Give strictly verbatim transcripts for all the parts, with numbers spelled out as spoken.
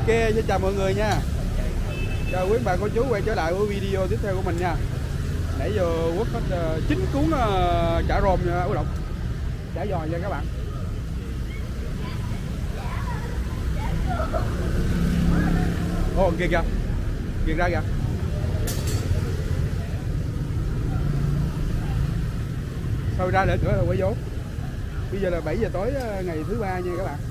Ok, xin chào mọi người nha. Chào quý bà cô chú quay trở lại với video tiếp theo của mình nha. Nãy giờ quất hết uh, chín cuốn uh, chả rôm nha, uh, chả giò nha các bạn. Ồ oh, kìa kìa, kìa ra kìa. Thôi ra để cửa là quay vô. Bây giờ là bảy giờ tối uh, ngày thứ ba nha các bạn.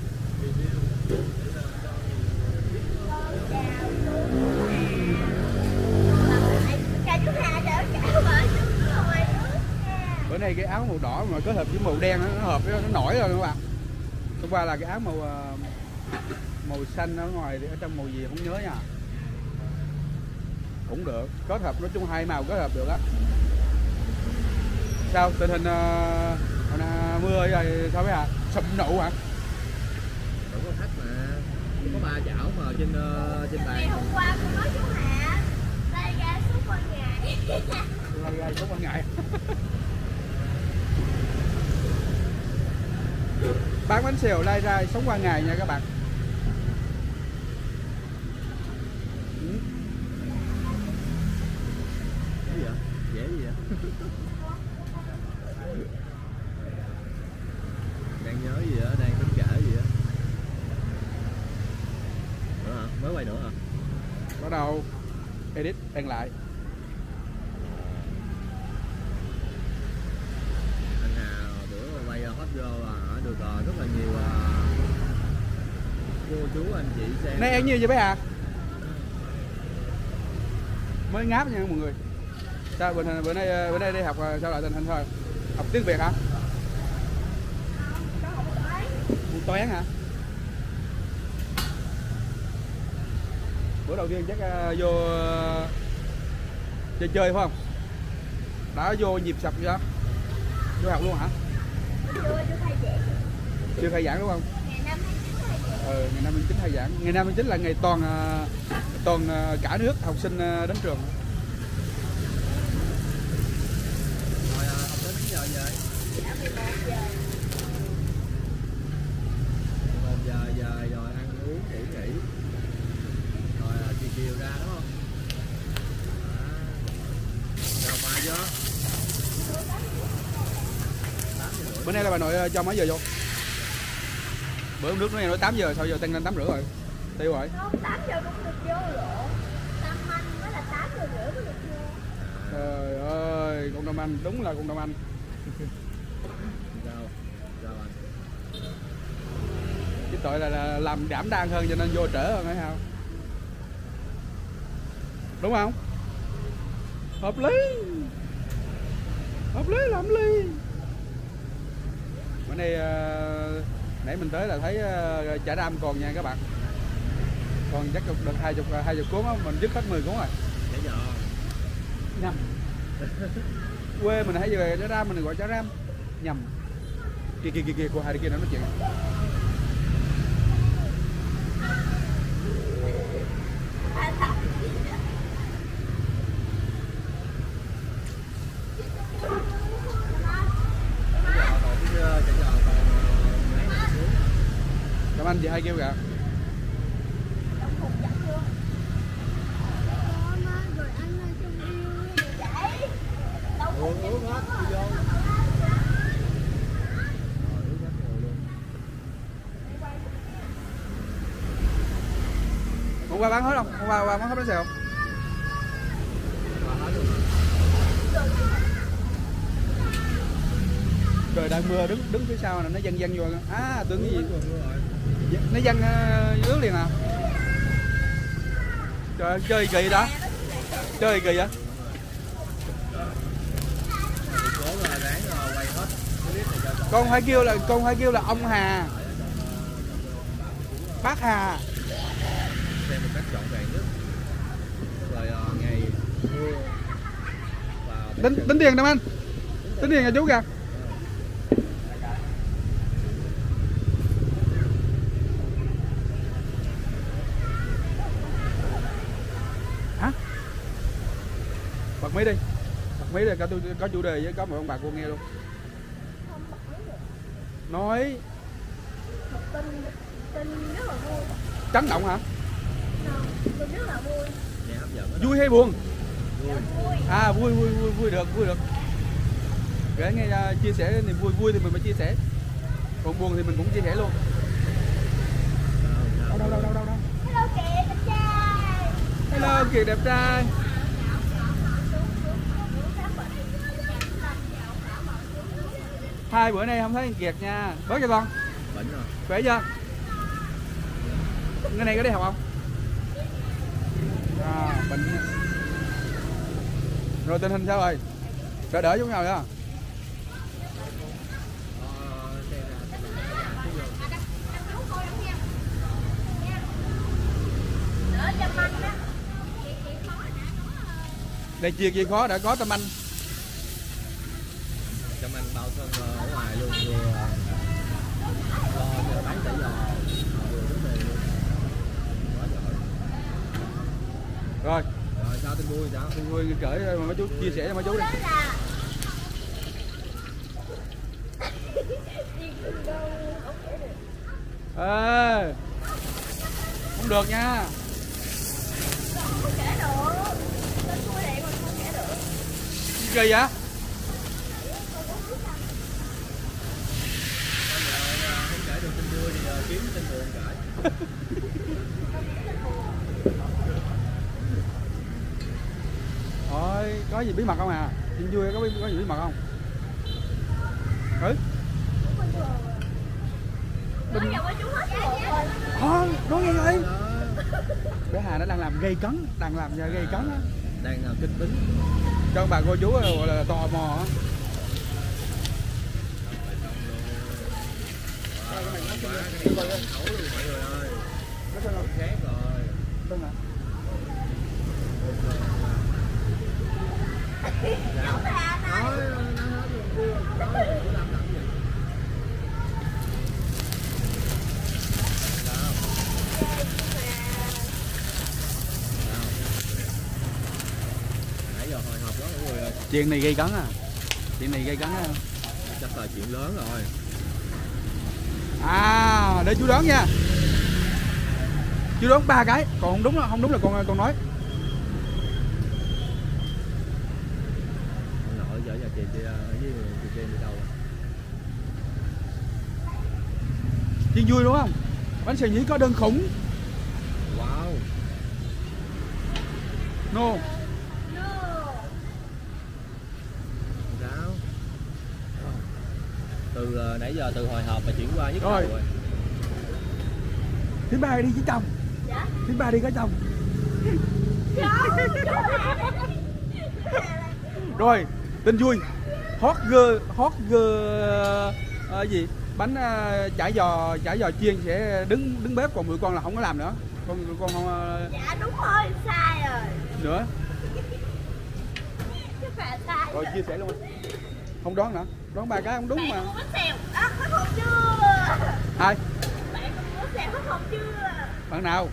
Bữa nay cái áo màu đỏ mà kết hợp với màu đen nó hợp, nó nổi rồi các bạn. Hôm qua là cái áo màu màu xanh ở ngoài, ở trong màu gì không nhớ nha. Cũng được, kết hợp, nói chung hai màu kết hợp được á. Sao tình hình uh, mưa rồi sao vậy hả? Sụp nụ hả? Vẫn có khách mà, có ba chảo mà trên uh, trên bàn. Hôm qua tôi nói chú Hạ tay ra suốt qua ngày. Tay ra suốt qua ngày. Bán bánh xèo lai ra sống qua ngày nha các bạn. Ừ. Cái gì vậy? Dễ gì vậy? Đang nhớ gì vậy? Đang tính kể gì vậy? Nữa hả? Mới quay nữa hả? Bắt đầu edit đăng lại. Anh Hà bữa quay hot girl à, được rồi, rất là nhiều uh, cô chú anh chị xem. Nay ăn nhiều vậy bé à? Mới ngáp nha mọi người. Sao bữa nay bữa nay, bữa nay đi học sao lại tình hình thôi? Học tiếng Việt hả? Môn toán hả? Bữa đầu tiên chắc uh, vô uh, chơi chơi phải không? Đã vô nhịp sập chưa? Vô học luôn hả? Chưa khai giảng đúng không? Ừ, ngày năm tháng chín khai giảng. Ngày năm tháng chín là ngày toàn uh, toàn uh, cả nước học sinh uh, đến trường. Rồi uh, học đến mấy giờ về? một giờ về rồi ăn uống ngủ nghỉ. Rồi uh, chiều chiều ra đúng không? Rồi bài chưa? Bữa nay là bà nội cho mấy giờ vô? Bữa hôm nước nó nói tám giờ, sao giờ tăng lên tám rưỡi rồi? Tiêu rồi. Không, tám giờ cũng được vô lộ. Tam Anh mới là tám giờ rưỡi mới được vô. Trời ơi, con Đông Anh, đúng là con Đông Anh. Sao? Sao anh? Cái tội là, là làm đảm đang hơn cho nên vô trễ hơn hay sao? Đúng không? Hợp lý. Hợp lý làm ly. Bữa nay uh, nãy mình tới là thấy uh, chả ram còn nha các bạn. Còn chắc được hai chục hai chục cuốn á, mình dứt hết mười cuốn rồi. Chả giò. Nhầm. Quê mình hay về chả ram mình gọi chả ram. Nhầm. Kia kia kia kia cô hai đứa kia nó nói chuyện. Cảm anh chị hay kêu kìa. Hôm qua bán hết không? Hôm qua, qua bán hết bánh xèo không? Trời đang mưa, đứng đứng phía sau là nó văng văng vô. À tưởng cái gì? Nó văng uh, ướt liền à? Trời ơi, chơi kỳ đó. Chơi kỳ vậy? Con phải kêu là con phải kêu là ông Hà. Bác Hà. Xem một cách trọn vẹn nhất. Rồi uh, ngày mưa. Tính tính tiền đâu anh? Tính tiền cho chú kìa. Hả? Bật máy đi. Bật máy đi, có tôi có chủ đề với có một ông bà cô nghe luôn. Nói. Chấn động hả? Mình rất là vui. Nghe hấp dẫn đó. Vui hay buồn? Vui. Vui. À vui vui vui vui được vui được. Để nghe uh, chia sẻ niềm vui vui thì mình mới chia sẻ. Còn buồn thì mình cũng chia sẻ luôn. Đâu đâu đâu đâu đâu đâu. Hello kìa đẹp trai. Hello kìa đẹp trai. Hai bữa nay không thấy anh Kiệt nha. Bớt cho con. Bệnh rồi. Khỏe chưa? Cái này có đi học không? À, bệnh. Rồi tình hình sao rồi? Đỡ đỡ chút nào nữa. Đây chia kia khó đã có tâm anh. Tâm anh bao thân ở ngoài luôn, vừa lo chờ bán chả giò, vừa vấn đề luôn. Quá giỏi. Rồi. Rồi sao tin vui sao? Tin vui kể mà mấy chú chia sẻ cho mấy chú đi. Ê, không được nha. Không kể được. Tên vui này mà không kể được. Kỳ vậy? Không kể được tin vui thì kiếm tin buồn kể. Thôi, có gì bí mật không à? Chuyện vui có, bí, có gì bí mật không? Ừ? Nói giờ với chú hết rồi. Thôi, nói nghe ơi. Bé Hà nó đang làm gây cấn, đang làm ra gây cấn á. Đang làm kinh bính. Cho bà cô chú gọi là tò mò á. Quá cái này còn khẩu luôn mọi người ơi. Nó sao rồi? Khác rồi. Vâng ạ. Sao? Nói nó hết luôn. Nói đừng có làm làm gì. Sao? Sao? Nãy giờ hồi hộp lắm mọi người ơi. Chuyện này gây cấn à? Chuyện này gây cấn á. Chắc là chuyện lớn rồi. À, để chú đoán nha. Chú đoán ba cái, còn không đúng là không đúng là con con nói. Ông nội giờ giờ chị chị với chị chị đi đâu rồi? Chuyện vui đúng không? Bánh xèo nhĩ có đơn khủng. Wow. No. Sao? Từ uh, nãy giờ từ hồi hộp mà chuyển qua nhức đầu Rồi. rồi. Thứ ba đi với chồng. Dạ. Thứ ba đi có chồng. Rồi, tin vui. Hot girl, hot girl uh, gì? Bánh uh, chả giò, chả giò chiên sẽ đứng đứng bếp, còn tụi con là không có làm nữa. Con tụi con không uh, Dạ đúng rồi, sai rồi. nữa. Các bạn sai Rồi chia sẻ luôn. Không đoán nữa. Đoán ba cái không đúng mà. Bạn có bánh xèo, à, có hộp chưa? Ai? Bạn có bánh xèo có hộp chưa? Bạn nào?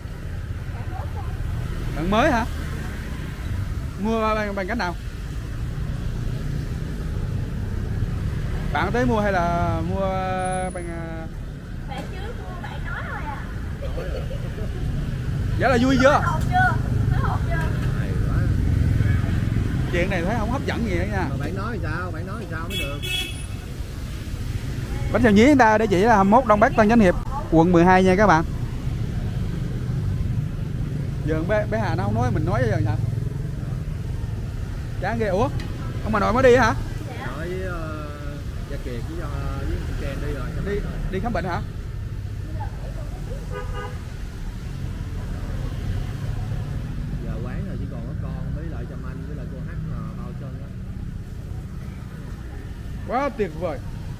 Bạn mới hả? Mua bằng, bằng cách nào? Bạn tới mua hay là mua bằng... Bạn chưa mua, bạn nói thôi à. Dạ là vui chưa? Có hộp chưa? Có hộp chưa? Hay quá. Chuyện này thấy không hấp dẫn gì nữa nha. Mà bạn nói thì sao? Bạn nói thì sao mới được? Bánh xèo nhí chúng ta để chỉ là hai mươi mốt Đông Bắc Tân Chánh Hiệp, quận mười hai nha các bạn. Giờ bé, bé Hà nó không nói, mình nói giờ hả? Chán ghê. Ủa? Ông bà nội mới đi hả? Nói với uh, Gia Kiệt với, uh, với chị Ken đi rồi. Đi đi khám bệnh hả? Giờ quán rồi chỉ còn có con với lại Trâm Anh với lại cô H mà bao chân đó. Quá tuyệt vời.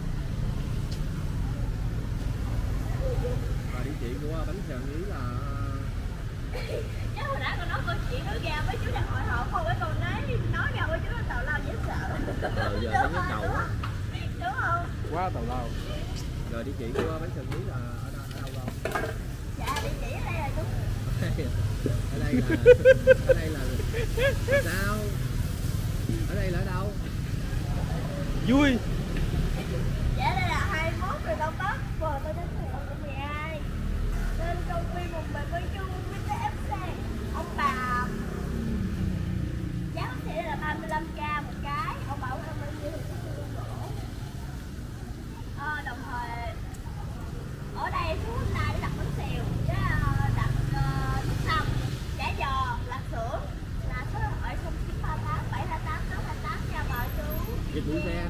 Và địa chỉ của bánh xèo nhí là Chắc hồi nãy con nói câu chuyện nó ra với chú đang hồi hộp không, cái câu nói nói ra với chú nó tào lao dễ sợ. ờ, giờ thấy nhức đầu á. Đúng không? Quá tào lao. Rồi địa chỉ của bánh xèo nhí là ở đâu, ở đâu đâu? Dạ địa chỉ ở đây là đúng. Ở đây là ở đây là sao? Ở đây là ở đâu? Vui. Dạ đây là hai mươi mốt rồi Đông Bắc, phường Tân Chánh Hiệp, quận mười hai. Bên công viên một bài quay chung với cái ép xê.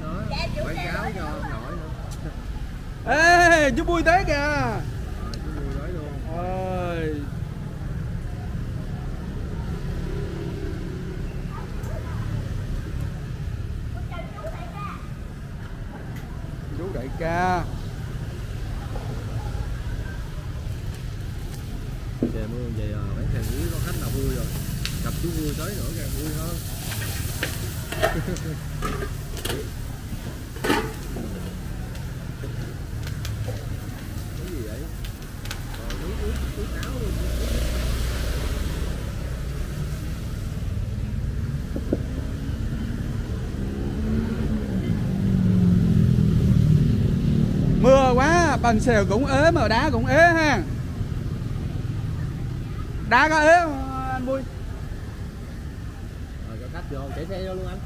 nữa. Dạ, chủ Quảng xe cáo nói cho luôn. ông nội nữa. Ê chú Vui tới kìa. Rồi chú Vui nói luôn. Ôi. Chú đại ca. Trời mưa vậy à, bán hàng quý có khách nào vui rồi. Gặp chú Vui tới nữa càng vui hơn. Cái gì vậy? Rồi ướt ướt ướt áo luôn. Mưa quá, bánh xèo cũng ế mà đá cũng ế ha. Đá có ế không anh Vui? Rồi cho khách vô, chạy xe vô luôn anh.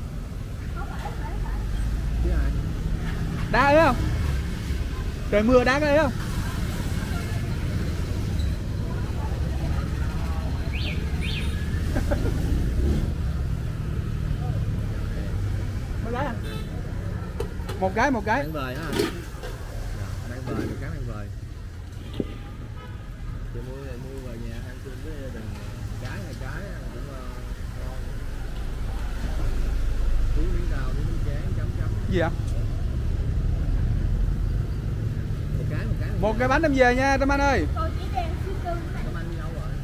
Chứ ai? Đá ế không? Trời mưa đá có ế không? Mấy cái anh? Một cái, một cái. Đang vời hả anh? Dạ, đang vời, một cái đang vời. Chị mua này mua về nhà ăn chung với gia đình, trái hai trái cũng uh, ngon. Cuốn miếng rau, miếng chén, chấm chấm. Gì ạ? Một cái, một cái. Một cái bánh em về nha Tâm Anh ơi. Còn chỉ đèn siêu cưng này. Tâm Anh đi đâu rồi?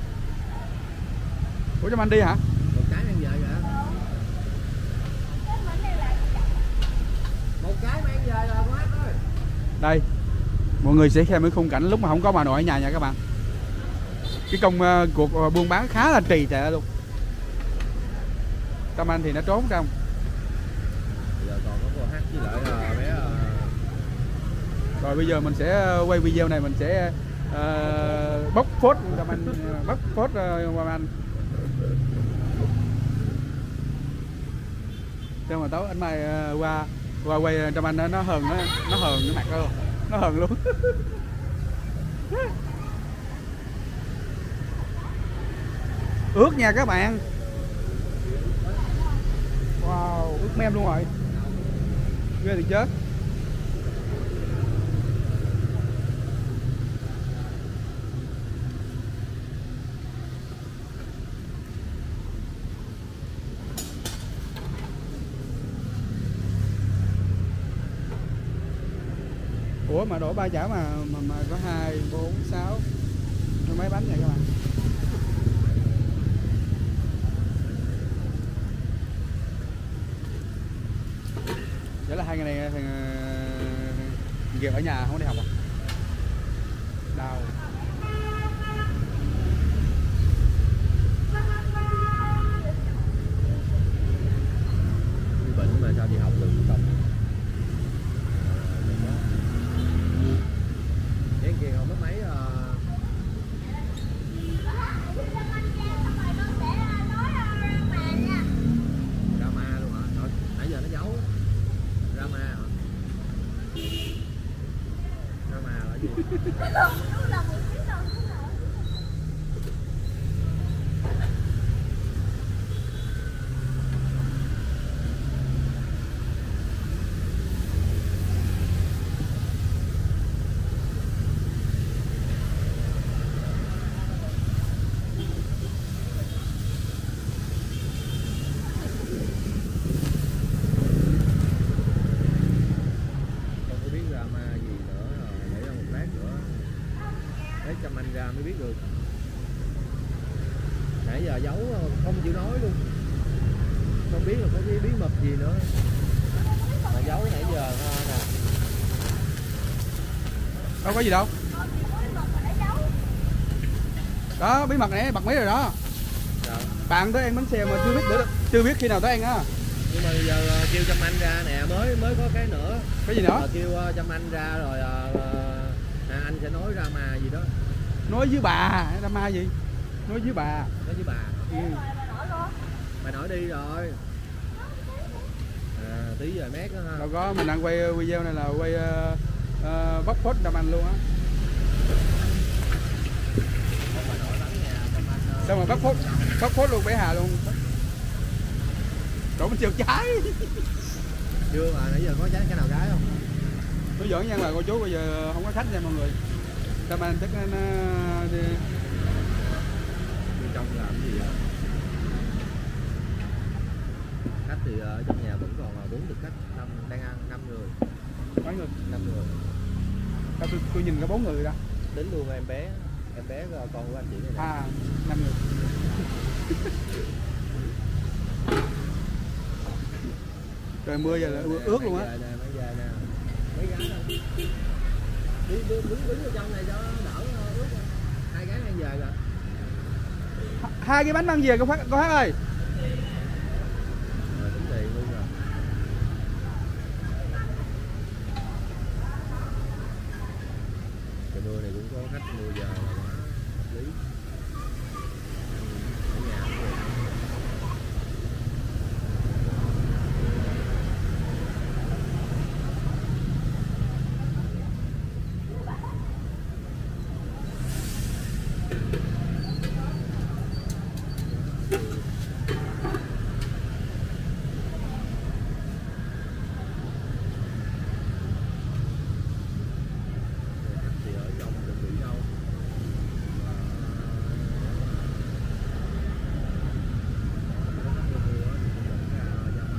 Ủa Tâm Anh đi hả? Một cái đang về kìa. Cái bánh này là Một cái mang về rồi quá ơi. Đây. Mọi người sẽ xem cái khung cảnh lúc mà không có bà nội ở nhà nha các bạn. Cái công uh, cuộc uh, buôn bán khá là trì trệ luôn. Tâm Anh thì nó trốn trong. Giờ còn có cô hát với lại là bé uh... Rồi bây giờ mình sẽ quay video này mình sẽ uh, bóc phốt Tâm Anh, uh, bóc phốt uh, Tâm Anh. Cho mà tối anh mai uh, qua qua quay Tâm Anh nó, nó hờn nó nó hờn cái mặt luôn, nó hờn luôn. Ướt nha các bạn. Wow, ướt mem luôn rồi. Ghê thì chết. Ủa mà đổ ba chảo mà mà, mà có hai, bốn, sáu, mấy bánh vậy các bạn. Vậy là hai ngày này thằng Kiệt ở nhà không đi học à? Đau. bị bệnh mà sao đi học được không? Cái kia không có mấy uh... drama luôn hả? Nãy, nãy giờ nó giấu drama hả? Drama là gì? Chăm anh ra mới biết được. Nãy giờ giấu không chịu nói luôn. Không biết là có cái bí mật gì nữa. Mà giấu nãy giờ nè. Đâu có gì đâu. Đó bí mật này bật mí rồi đó. Dạ. Bạn tới ăn bánh xèo mà chưa biết nữa, chưa biết khi nào tới ăn á. Nhưng mà giờ kêu Chăm Anh ra nè, mới mới có cái nữa. Cái gì nữa? Kêu Chăm Anh ra rồi à, anh sẽ nói ra mà gì đó. Nói với bà, drama gì? Nói với bà. Nói với bà. Ừ. Bà nói đi rồi. À, tí giờ mét đó ha. Đâu có, mình đang quay video này là quay uh, uh, bóc phốt Tâm Anh luôn á. Xong rồi bóc phốt, bóc phốt luôn bé Hà luôn. Đổ bên chiều trái. Chưa mà nãy giờ có trái cái nào gái không? Tôi giỡn nha bà cô chú, bây giờ không có khách nha mọi người. Cảm ơn chắc nó đi. Bên trong làm cái gì vậy? Khách thì ở trong nhà vẫn còn là bốn thực khách, năm đang ăn năm người. Mấy người? năm người. À, tôi, tôi nhìn có bốn người đó. Tính luôn em bé, em bé con của anh chị này. À, năm người. Trời mưa giờ là ướt luôn á. Mấy gà nè, mấy gái nè. Đứng đứng đứng ở trong này cho đỡ ướt. Hai gái đang về rồi. Hai cái bánh mang về cô Phát, cô Hát ơi. Rồi tính tiền luôn rồi. Trời mưa này cũng có khách mưa giờ là quá lý. Ở nhà cũng vậy. Thì ở trong chuẩn bị đâu mà có khách mua mua thì cũng dẫn ra trong.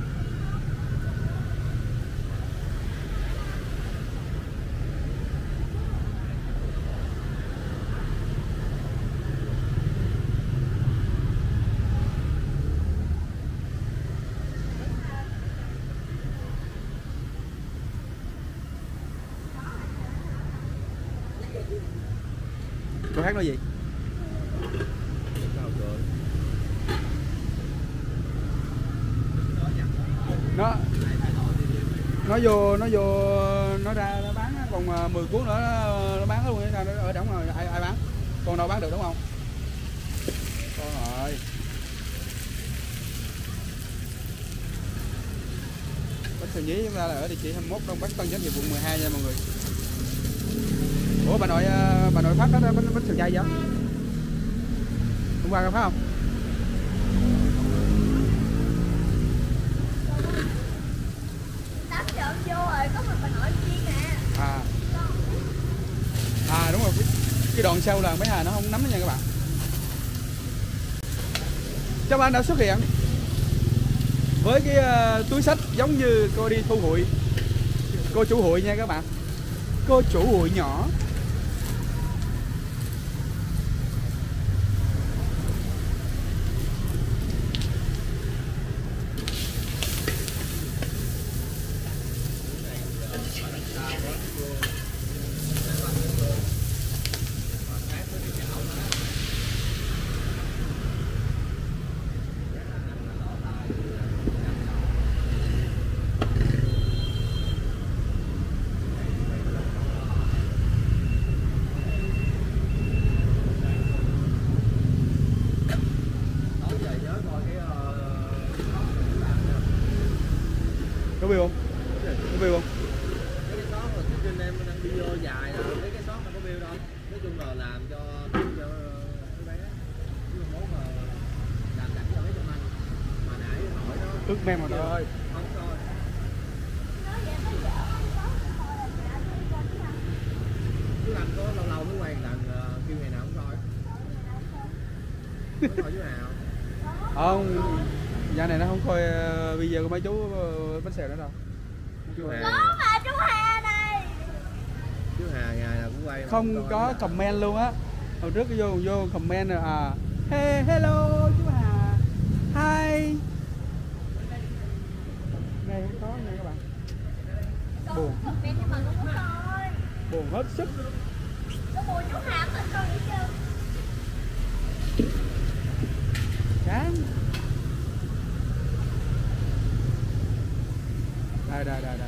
Cô Hát nói gì? Sao rồi? Nó nó vô nó vô nó ra nó bán còn mười cuốn nữa nó, nó bán luôn sao nó ở đóng rồi ai ai bán? Còn đâu bán được đúng không? Con rồi. Bánh xào nhí chúng ta là ở địa chỉ hai mươi mốt Đông Bắc Tân Chánh Hiệp quận mười hai nha mọi người. Ủa bà nội bà nội Phát đó bánh bánh xào chay vậy? Hôm qua có phát không? Tám giờ vô rồi, có một bà nội chiên nè. À. À đúng rồi, cái, cái đoạn sau là mấy Hà nó không nắm đó nha các bạn. Chào anh đã xuất hiện với cái uh, túi sách giống như cô đi thu hụi. Cô chủ hụi nha các bạn. Cô chủ hụi nhỏ. Có view không? Có view không? Mấy cái shop mà trên em đang đi vô dài rồi, mấy cái shop mà có view đâu. Nói chung là làm cho cho cái bé. Chứ mốt mà làm cảnh cho mấy trăm anh. Mà nãy hỏi nó Ước men mà thôi. không coi. Chứ anh có lâu lâu mới quay lần uh, kêu ngày nào không coi. Mới coi chứ nào. Không, giờ này nó không coi uh, video của mấy chú uh, bánh xèo nữa đâu. Chú Hà. Có mà chú Hà này. Chú Hà ngày nào cũng quay. Không có comment luôn á. Hồi trước vô vô comment rồi à. Hey, hello chú Hà. Hi. Này không có nha các bạn. Buồn. Comment nhưng mà không có coi. Buồn hết sức. Có buồn chú Hà mà coi gì chứ. Chán. Đây đây đây đây.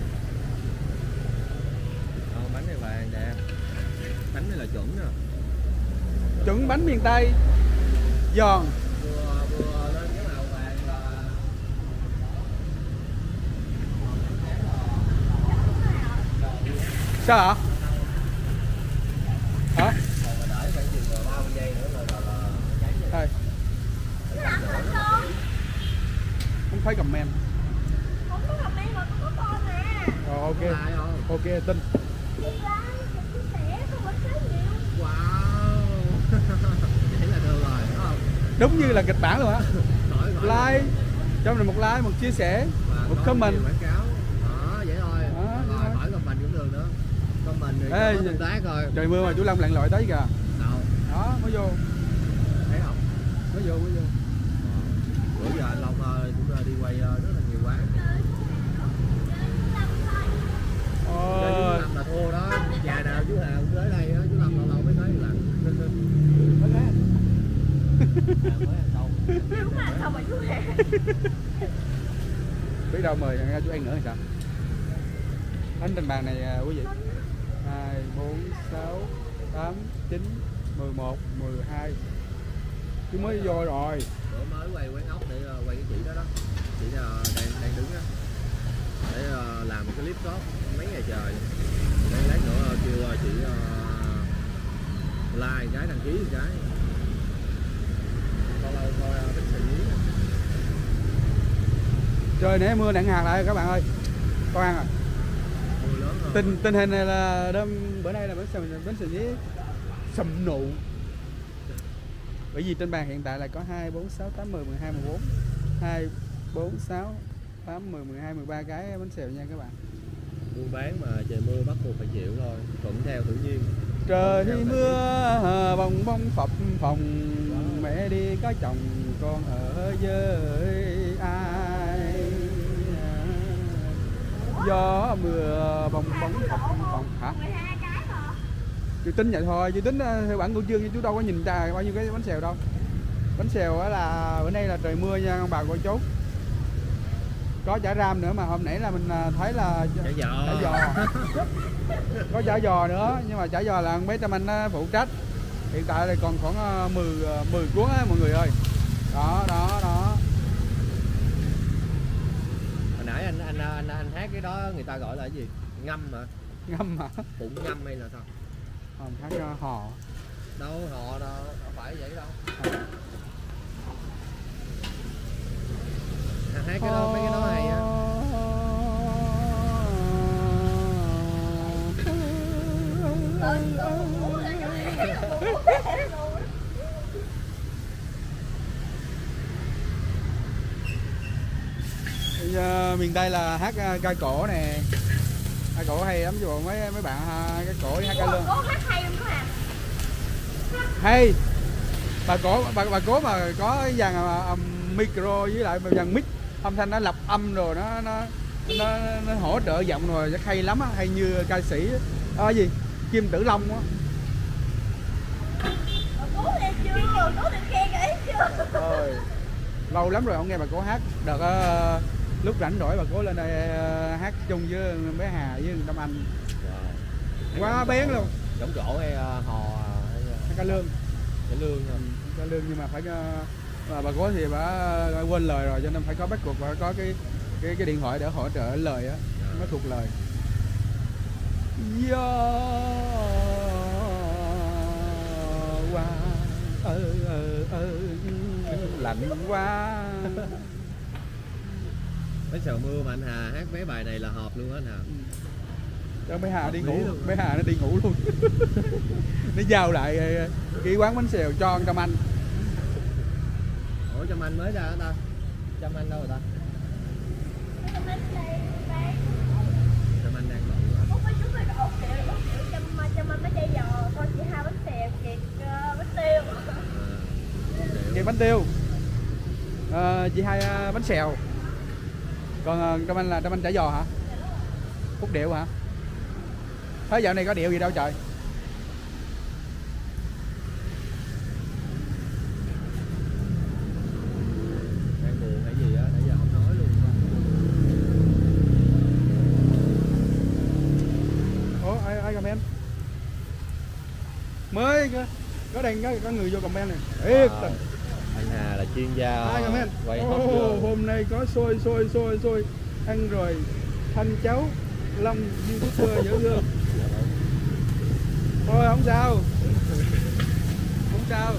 Ờ, bánh này vàng đẹp. Bánh này là chuẩn nè. Chuẩn bánh miền Tây. Giòn. Vừa vừa lên cái màu vàng là Sao hả? Hả? còn mà đợi phải chừng ba mươi giây nữa là là, là cháy rồi. Đây, Làm thật không? không thấy comment. Không có comment mà Rồi ok. Có like không? Ok tin. Biết like, chia sẻ, không có thấy nhiều. Wow. Vậy là được rồi, đúng không? Đúng như là kịch bản luôn á. Khỏi khỏi Like, cho mình một like, một chia sẻ, và một có comment. nhiều quảng cáo. Đó, vậy thôi. Đó, Rồi vậy thôi. khỏi comment cũng được nữa. Comment thì Ê, có tương tác thôi. Trời mưa mà chú Lâm lặn lội tới kìa. Đâu, Đó, mới vô, thấy không? mới vô, mới vô. Bữa giờ anh Long ơi, cũng đi quay rất là nhiều quán. Chơi chú Ờ, Lâm là thua đó. Nhà nào chú Hà cũng tới đây á, chú Lâm lâu lâu mới tới một lần. À, mới ăn xong. Đúng là sao mà chú Hà. biết đâu mời ra chú ăn nữa thì sao? Bánh trên bàn này à, quý vị. hai, bốn, sáu, tám, chín, mười một, mười hai. Chú mới vô rồi. Bữa mới quay quán ốc để uh, quay cái chị đó đó. Chị uh, đang đang đứng á. Để uh, làm một cái clip đó mấy ngày trời. Để lát nữa uh, kêu uh, chị uh, like cái đăng ký một cái. Lâu lâu coi uh, bánh xì nhí. Trời nãy mưa nặng hạt lại các bạn ơi. Con ăn à? Mưa lớn hơn. Tình tình hình này là đâm bữa nay là bánh xì bánh xì nhí sầm nụ. Bởi vì trên bàn hiện tại là có hai, bốn, sáu, tám, mười, mười hai, mười bốn. hai, bốn, sáu, tám, mười, mười hai, mười ba cái bánh xèo nha các bạn. Buôn bán mà trời mưa bắt buộc phải chịu thôi, thuận theo tự nhiên. Trời thì mưa bông bông phập phồng, mẹ đi có chồng con ở với ai. Gió mưa bông bông phập phồng hả? mười hai cái mà. Chú tính vậy thôi, chú tính theo bản của chương, chú đâu có nhìn ra bao nhiêu cái bánh xèo đâu. Bánh xèo á là bữa nay là trời mưa nha ông bà cô chú. Có chả ram nữa mà hôm nãy là mình thấy là Chả giò. chả giò. Có chả giò nữa nhưng mà chả giò là mấy Trâm Anh phụ trách. Hiện tại là còn khoảng mười, mười cuốn á mọi người ơi. Đó đó đó. Hồi nãy anh anh anh anh hát cái đó người ta gọi là cái gì? Ngâm hả? Ngâm hả? Bụng ngâm hay là sao? Không, hát uh, hò. Đâu họ đâu, đâu phải vậy đâu. Anh hát cái đó mấy cái đó hay á. Giờ, miền Tây là hát uh, ca cổ nè. Ca cổ hay lắm chứ bộ mấy mấy bạn uh, ca cổ hát ca lương. Có hát hay không hả? Hay. Bà cổ bà, bà cố mà có dàn uh, micro với lại dàn mic âm thanh nó lọc âm rồi nó nó nó, nó hỗ trợ giọng rồi chắc hay lắm á, hay như ca sĩ à, gì Kim Tử Long á. Cố lên chưa? Cố lên khen ấy chưa? Ôi, lâu lắm rồi không nghe bà cố hát. Đợt uh, lúc rảnh rỗi bà cố lên đây uh, hát chung với bé Hà với Tâm Anh. Wow. Quá bén luôn. Trống trổ hay uh, hò hay Hát ca lương. cái lương thôi. Ca lương nhưng mà phải uh, bà cố thì bà quên lời rồi cho nên phải có bắt cuộc và có cái cái cái điện thoại để hỗ trợ lời á, mới thuộc lời. Gió qua ơ ơ ơ lạnh quá. Mấy sầu mưa mà anh Hà hát mấy bài này là hợp luôn á anh Hà. Cho mấy Hà đi ngủ luôn. mấy Hà nó đi ngủ luôn. Nó giao lại cái quán bánh xèo cho Trâm Anh. Ủa Trâm Anh mới ra hả ta? Trâm Anh đâu rồi ta? Trâm Anh đang bận rồi. Không phải chúng tôi có ốc kẹo, ốc kẹo chăm chăm anh mấy chai giò, con chị hai bánh xèo, kẹt uh, bánh tiêu. À, Kẹt bánh tiêu. À, chị hai uh, bánh xèo. Còn uh, Trâm Anh là Trâm Anh chả giò hả? Phúc điệu hả? Thế dạo này có điệu gì đâu trời. đang buồn hay gì á, nãy giờ không nói luôn. Ủa ai ai comment? Mới có, có đang có, có người vô comment này. Thiệt Wow. tình. Anh Hà là chuyên gia Ai comment? quay hot Oh, girl. hôm nay có xôi xôi xôi xôi ăn rồi thanh cháu Long YouTuber dễ thương. Thôi không sao. Không sao.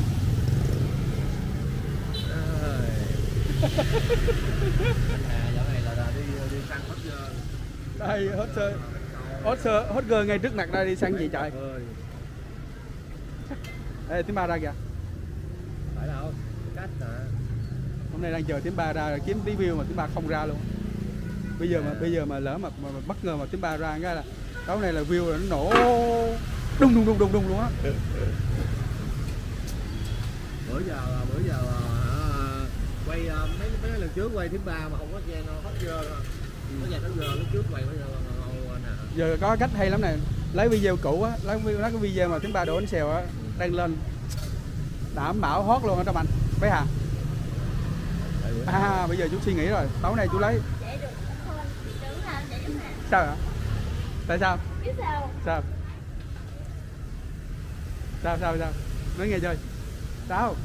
Anh Hà dạo này là, là đi đi săn hot girl. Đây hot girl, hot girl, hot girl ngay trước mặt đây, đi sang gì trời. Ê, tiếng ba ra kìa. Phải đâu, cách à. Hôm nay đang chờ tiếng ba ra kiếm tí view mà tiếng ba không ra luôn. Bây giờ mà bây giờ mà lỡ mà, mà, mà bất ngờ mà tiếng ba ra cái là cái này là view là nó nổ đùng đùng đùng đùng đùng luôn á. Bữa giờ bữa giờ uh, quay uh, mấy mấy lần trước quay thứ ba mà không có che nó hết giờ có nhà nó giờ lúc trước quay bây giờ nè. Giờ có cách hay lắm này, lấy video cũ á, lấy lấy cái video mà tiếng ba đổ bánh xèo á đăng lên đảm bảo hot luôn ở trong anh bé Hà. À bây giờ chú suy nghĩ rồi, tối nay chú lấy. Sao hả? Tại sao? Biết sao? Sao? Sao sao sao? Nói nghe chơi. Sao?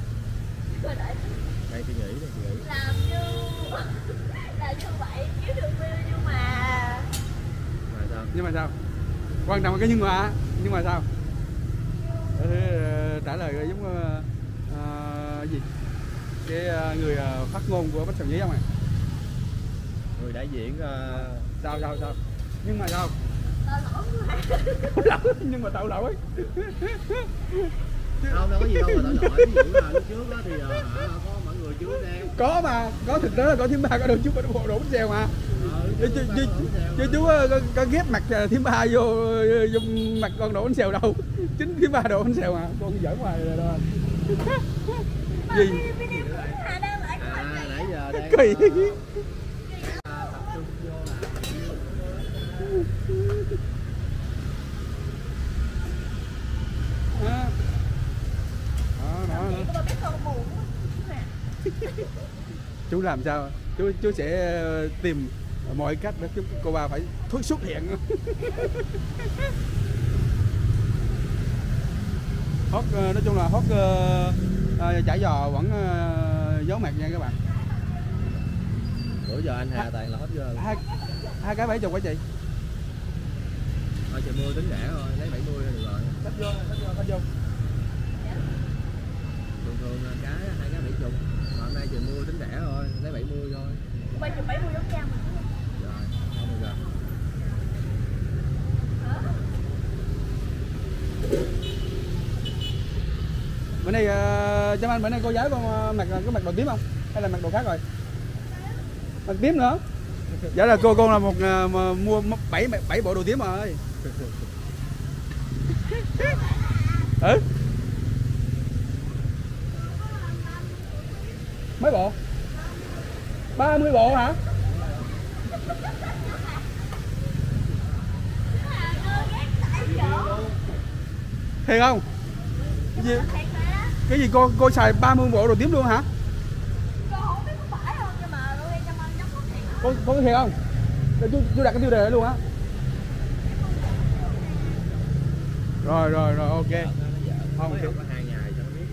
Đây suy nghĩ đây suy nghĩ. Làm như làm như vậy kiếm được view nhưng mà Mà sao? Nhưng mà sao? Quan trọng là cái nhưng mà nhưng mà sao? Ừ, trả lời giống uh, uh, gì? Cái uh, người uh, phát ngôn của Bách Sầu Nhí không ạ? Người đại diện uh... sao sao sao? Nhưng mà sao? tao lỗi Nhưng mà tao lỗi. Không đâu có gì đâu mà tao lỗi. Ví dụ là lúc trước đó thì uh, có mọi người chưa đang Có mà, có thực tế là có thím ba có đôi chút bộ đổ bánh xèo mà. Ừ, chứ, chứ, chứ chú có, có ghép mặt thím ba vô, vô mặt con đổ bánh xèo đâu. Chính thím ba đổ bánh xèo mà, con giỡn ngoài rồi đó. Gì? Hà đang lại à, nãy giờ đang Kỳ. uh, tập trung vô À. Đó, đó, đó. có biết con buồn Chú làm sao? Chú chú sẽ tìm mọi cách để giúp cô ba phải thuốc xuất hiện. Hot nói chung là hot uh, chả giò vẫn uh, giấu mặt nha các bạn. bữa giờ anh Hà toàn là hết giờ Hai hai cái bảy chục hả chị? thôi trời mưa tính rẻ thôi, lấy bảy mươi là được rồi. Cách vô, cách vô, cách vô. Thường thường là cái hai cái bảy chục, mà hôm nay trời mưa tính rẻ thôi, lấy bảy mươi thôi. bảy chục bảy mươi giống nhau Rồi, không được rồi. Bữa nay uh, Trâm Anh, bữa nay cô giáo con mặc có mặc đồ tím không? Hay là mặc đồ khác rồi? Mặc tím nữa. Dạ là cô cô là một uh, mà mua bảy bảy bộ đồ tím rồi. Ừ. Mấy bộ? ba mươi bộ hả? Thiệt không? Cái gì? Cái gì cô cô xài ba mươi bộ đồ tím luôn hả? Cô cô có thiệt không? Để chú chú đặt cái tiêu đề đó luôn á. Rồi rồi rồi ok. Không Mới học có hai ngày cho nó biết.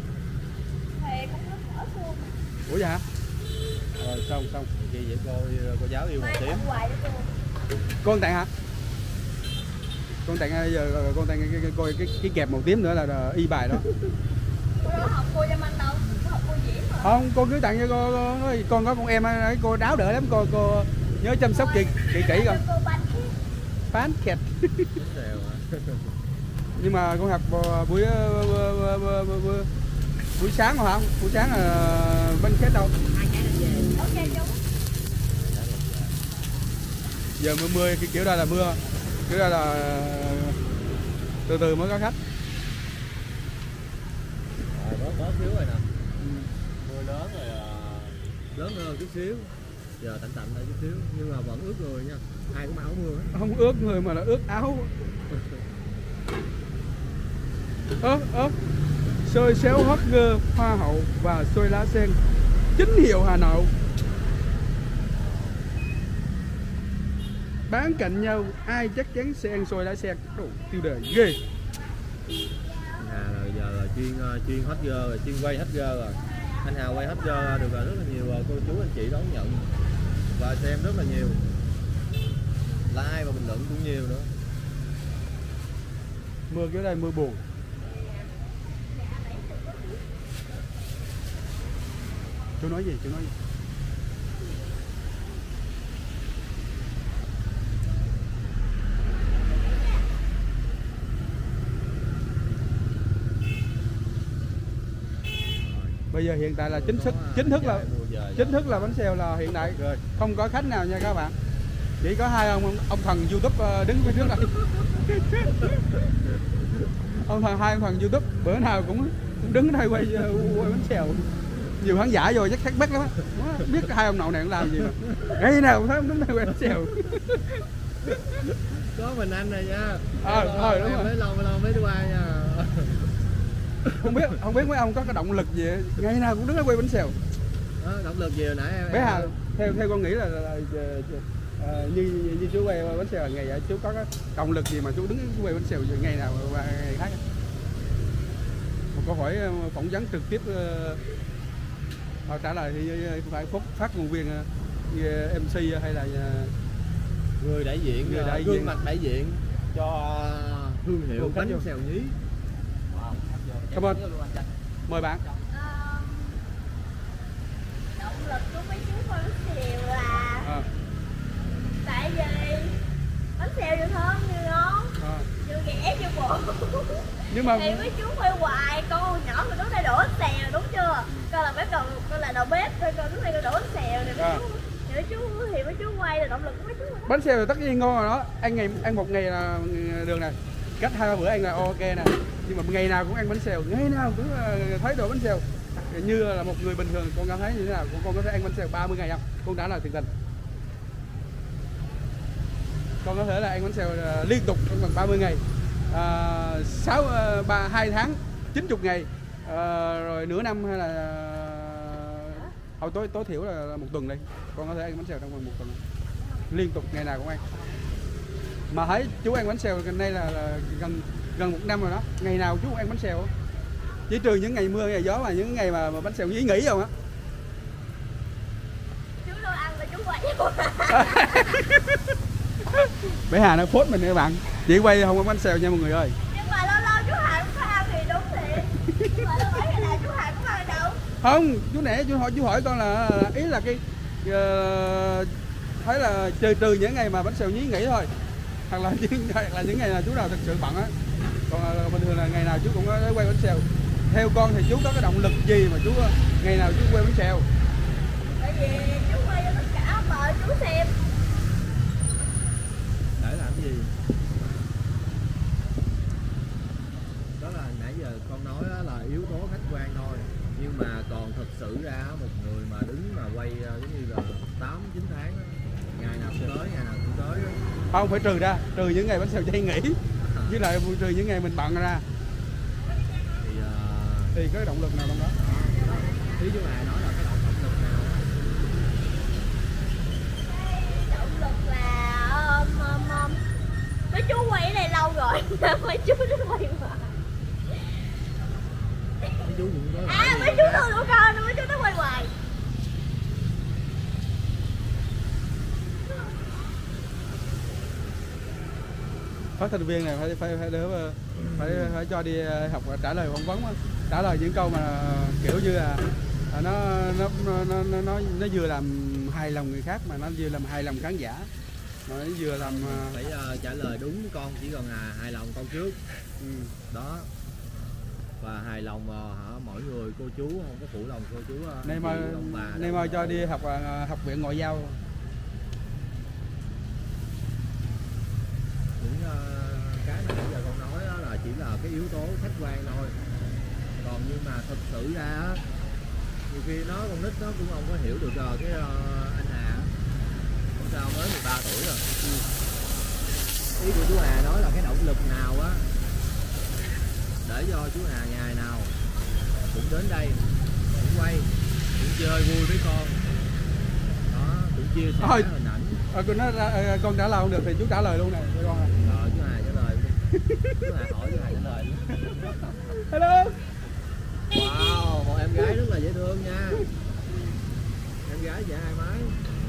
Ủa vậy hả? Rồi xong xong. Chi vậy cô cô giáo yêu màu tím. Con tặng hả? Con tặng giờ con tặng cái coi cái, cái, cái kẹp màu tím nữa là, là y bài đó. Không, con cứ tặng cho cô, cô nói con có con em ấy, cô đáo đỡ lắm, cô cô nhớ chăm sóc kỹ kỹ kỹ con. Bán kẹt. Nhưng mà con học buổi buổi, buổi sáng mà không? Buổi sáng là bánh kết đâu. Giờ mưa mưa cái kiểu đây là mưa. Kiểu đây là từ từ mới có khách. Rồi bớt bớt xíu rồi nè. Ừ. Mưa lớn rồi à... lớn hơn chút xíu. Giờ tạnh tạnh lại chút xíu nhưng mà vẫn ướt người nha. Ai cũng áo mưa. Không ướt người mà là ướt áo. Ơ ơ xôi xéo hot girl, hoa hậu và xôi lá sen chính hiệu Hà Nội bán cạnh nhau, ai chắc chắn sẽ ăn xôi lá sen. Đồ, tiêu đề ghê. À rồi giờ là chuyên chuyên hot girl rồi, chuyên quay hot girl rồi. Anh Hà quay hot girl được rồi, rất là nhiều cô chú anh chị đón nhận và xem rất là nhiều, like và bình luận cũng nhiều nữa. Mưa kiểu đây mưa buồn. Chú nói gì? Chú nói gì? Bây giờ hiện tại là chính thức chính thức là chính thức là bánh xèo là hiện tại không có khách nào nha các bạn, chỉ có hai ông ông thần YouTube đứng phía trước đây. Ông thần hai ông thần YouTube bữa nào cũng, cũng đứng đây quay, quay bánh xèo, nhiều khán giả vô chắc thắc mắc lắm á, biết hai ông nội này cũng làm gì mà ngày nào cũng thấy ông đứng đây quay bánh xèo. Có mình anh này nha. Ờ à, đúng rồi. Mấy lâu lâu mới đi qua nha. Không biết không biết mấy ông có cái động lực gì ngày nào cũng đứng ở quay bánh xèo. Đó, động lực gì hồi nãy em. Bé Hà theo theo con nghĩ là, là, là, là uh, như như chú quay bánh xèo ngày vậy, chú có cái động lực gì mà chú đứng quay bánh xèo ngày nào và ngày khác? Một câu hỏi phỏng vấn trực tiếp uh, trả lời thì phải phúc phát ngôn viên uh, em xê hay là uh, người đại diện, người đại gương diện. mặt đại diện cho thương hiệu bánh vô. xèo nhí. Cảm ơn. Mời bạn. Ờ, động lực của mấy chú quay bánh xèo là À. tại vì bánh xèo vừa thơm vừa ngon, À. vừa ghẻ vừa bột. Nhưng mà Thì mấy chú quay hoài, con hồi nhỏ mình đứng đây đổ bánh xèo đúng chưa? Con là mấy con con là đầu bếp, con con đứng đây con đổ bánh xèo này mấy À. chú. Thì mấy chú thì mấy chú quay là động lực của mấy chú rồi đó. bánh xèo thì tất nhiên ngon rồi đó, ăn ngày ăn một ngày là đường này, cách hai ba bữa ăn là ok nè, nhưng mà ngày nào cũng ăn bánh xèo, ngày nào cũng thấy đồ bánh xèo, như là một người bình thường con cảm thấy như thế nào? Con có thể ăn bánh xèo ba mươi ngày không? Con đã là thiệt tình. Con có thể là ăn bánh xèo liên tục trong vòng ba mươi ngày, sáu ba hai tháng, chín mươi ngày, à, rồi nửa năm hay là Thôi tối tối thiểu là một tuần đi, con có thể ăn bánh xèo trong vòng một tuần liên tục, ngày nào cũng ăn. Mà thấy chú ăn bánh xèo gần đây là, là gần gần một năm rồi đó, ngày nào chú cũng ăn bánh xèo, chỉ trừ những ngày mưa ngày gió và những ngày mà, mà bánh xèo nghỉ nghỉ rồi á. Chú đâu ăn là chú quay luôn. Bé Hà nó phốt mình các bạn, chị quay không ăn bánh xèo nha mọi người ơi. Nhưng mà lâu lâu chú Hà cũng phải ăn thì đúng thiệt. Nhưng mà đâu phải là chú Hà cũng ăn đâu. Không, chú nãy chú hỏi chú hỏi con là, là ý là cái uh, thấy là trừ trừ những ngày mà bánh xèo nhí nghỉ thôi, hoặc là những hoặc là những ngày nào chú nào thực sự bận á, còn uh, bình thường là ngày nào chú cũng có quay bánh xèo. Theo con thì chú có cái động lực gì mà chú ngày nào chú quay bánh xèo? Tại vì chú quay cho tất cả vợ chú xem. Để làm gì? Đó là nãy giờ con nói là yếu tố khách quan thôi, nhưng mà còn thực sự ra một người mà đứng mà quay giống như là tám chín tháng đó, ngày nào cũng tới, ngày nào cũng tới đó. Không phải trừ ra, trừ những ngày bánh xèo chay nghỉ, với lại trừ những ngày mình bận ra thì uh, thì có cái động lực nào trong đó? Ý chú Hà nói là cái động lực nào đó. Động lực là um, um, um, mấy chú quay ở đây lâu rồi. Mấy chú nó quay mà. Mấy chú cũng có À mấy chú thương của con nữa, mấy chú nó quay hoài. Phát thanh viên này phải phải phải đỡ phải, phải phải cho đi học trả lời phỏng vấn, trả lời những câu mà kiểu như là nó nó nó nó nó, nó vừa làm hài lòng người khác mà nó vừa làm hài lòng khán giả, mà nó vừa làm phải uh, trả lời đúng, con chỉ cần à, hài lòng con trước. Ừ. Đó, và hài lòng uh, hả, mỗi người cô chú không có phụ lòng cô chú uh, này mà này mà cho đi học uh, học viện ngoại giao. Những uh, cái mà bây giờ con nói đó là chỉ là cái yếu tố khách quan thôi, còn nhưng mà thực sự ra nhiều khi nó con nít nó cũng không có hiểu được uh, cái uh, anh Hà con sao mới mười ba tuổi rồi. Ừ. Ý của chú Hà nói là cái động lực nào á để cho chú Hà ngày nào cũng đến đây, cũng quay, cũng chơi vui với con đó, cũng chia sẻ Thôi. hình ảnh. Ờ, con, nói, uh, con trả lời không được thì chú trả lời luôn này cho con. Rồi chú Hà trả lời. Chú Hà hỏi chú Hà trả lời. Hello. Wow, một em gái rất là dễ thương nha. Em gái dạ hai mái.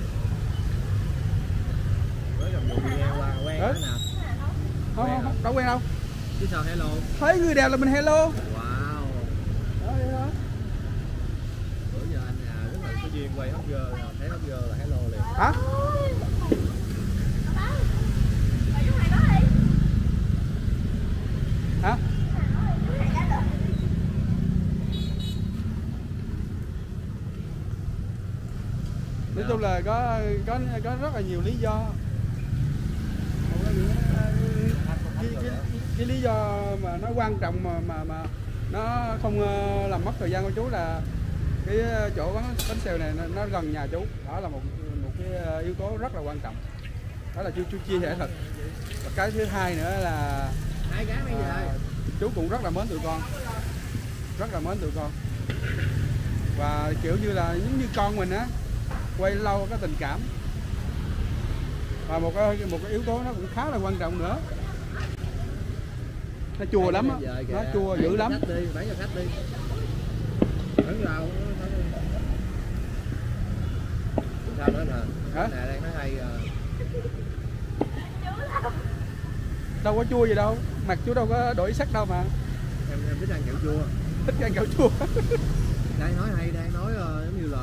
Mới gặp vụ nghe qua quen hả nào? Không, không, không, đâu quen đâu. Chứ sao hello? Thấy người đẹp là mình hello. Wow. Đó, vậy đó. Bữa giờ anh à, rất là có duyên quay hot girl, thấy hot girl là hello liền. Hả? Chú Hả? chung là có có có rất là nhiều lý do. Cái, cái, cái lý do mà nó quan trọng mà mà mà nó không làm mất thời gian của chú là cái chỗ bánh bánh xèo này nó gần nhà chú, đó là một một cái yếu tố rất là quan trọng. Đó là chú chú chia sẻ thật. Và cái thứ hai nữa là hai cái bây giờ à, chú cũng rất là mến tụi con, rất là mến tụi con, và kiểu như là giống như con mình á, quay lâu có tình cảm. Và một cái một cái yếu tố nó cũng khá là quan trọng nữa, nó chua lắm á, nó chua dữ lắm. Khách đi, bán cho khách đi. Đứng rau sao nữa nè. Hả? Nè đang nói hay đâu có chua gì đâu, mặt chú đâu có đổi sắc đâu mà. Em em thích ăn kẹo chua. Thích ăn kẹo chua. Đang nói hay, đang nói uh, giống như là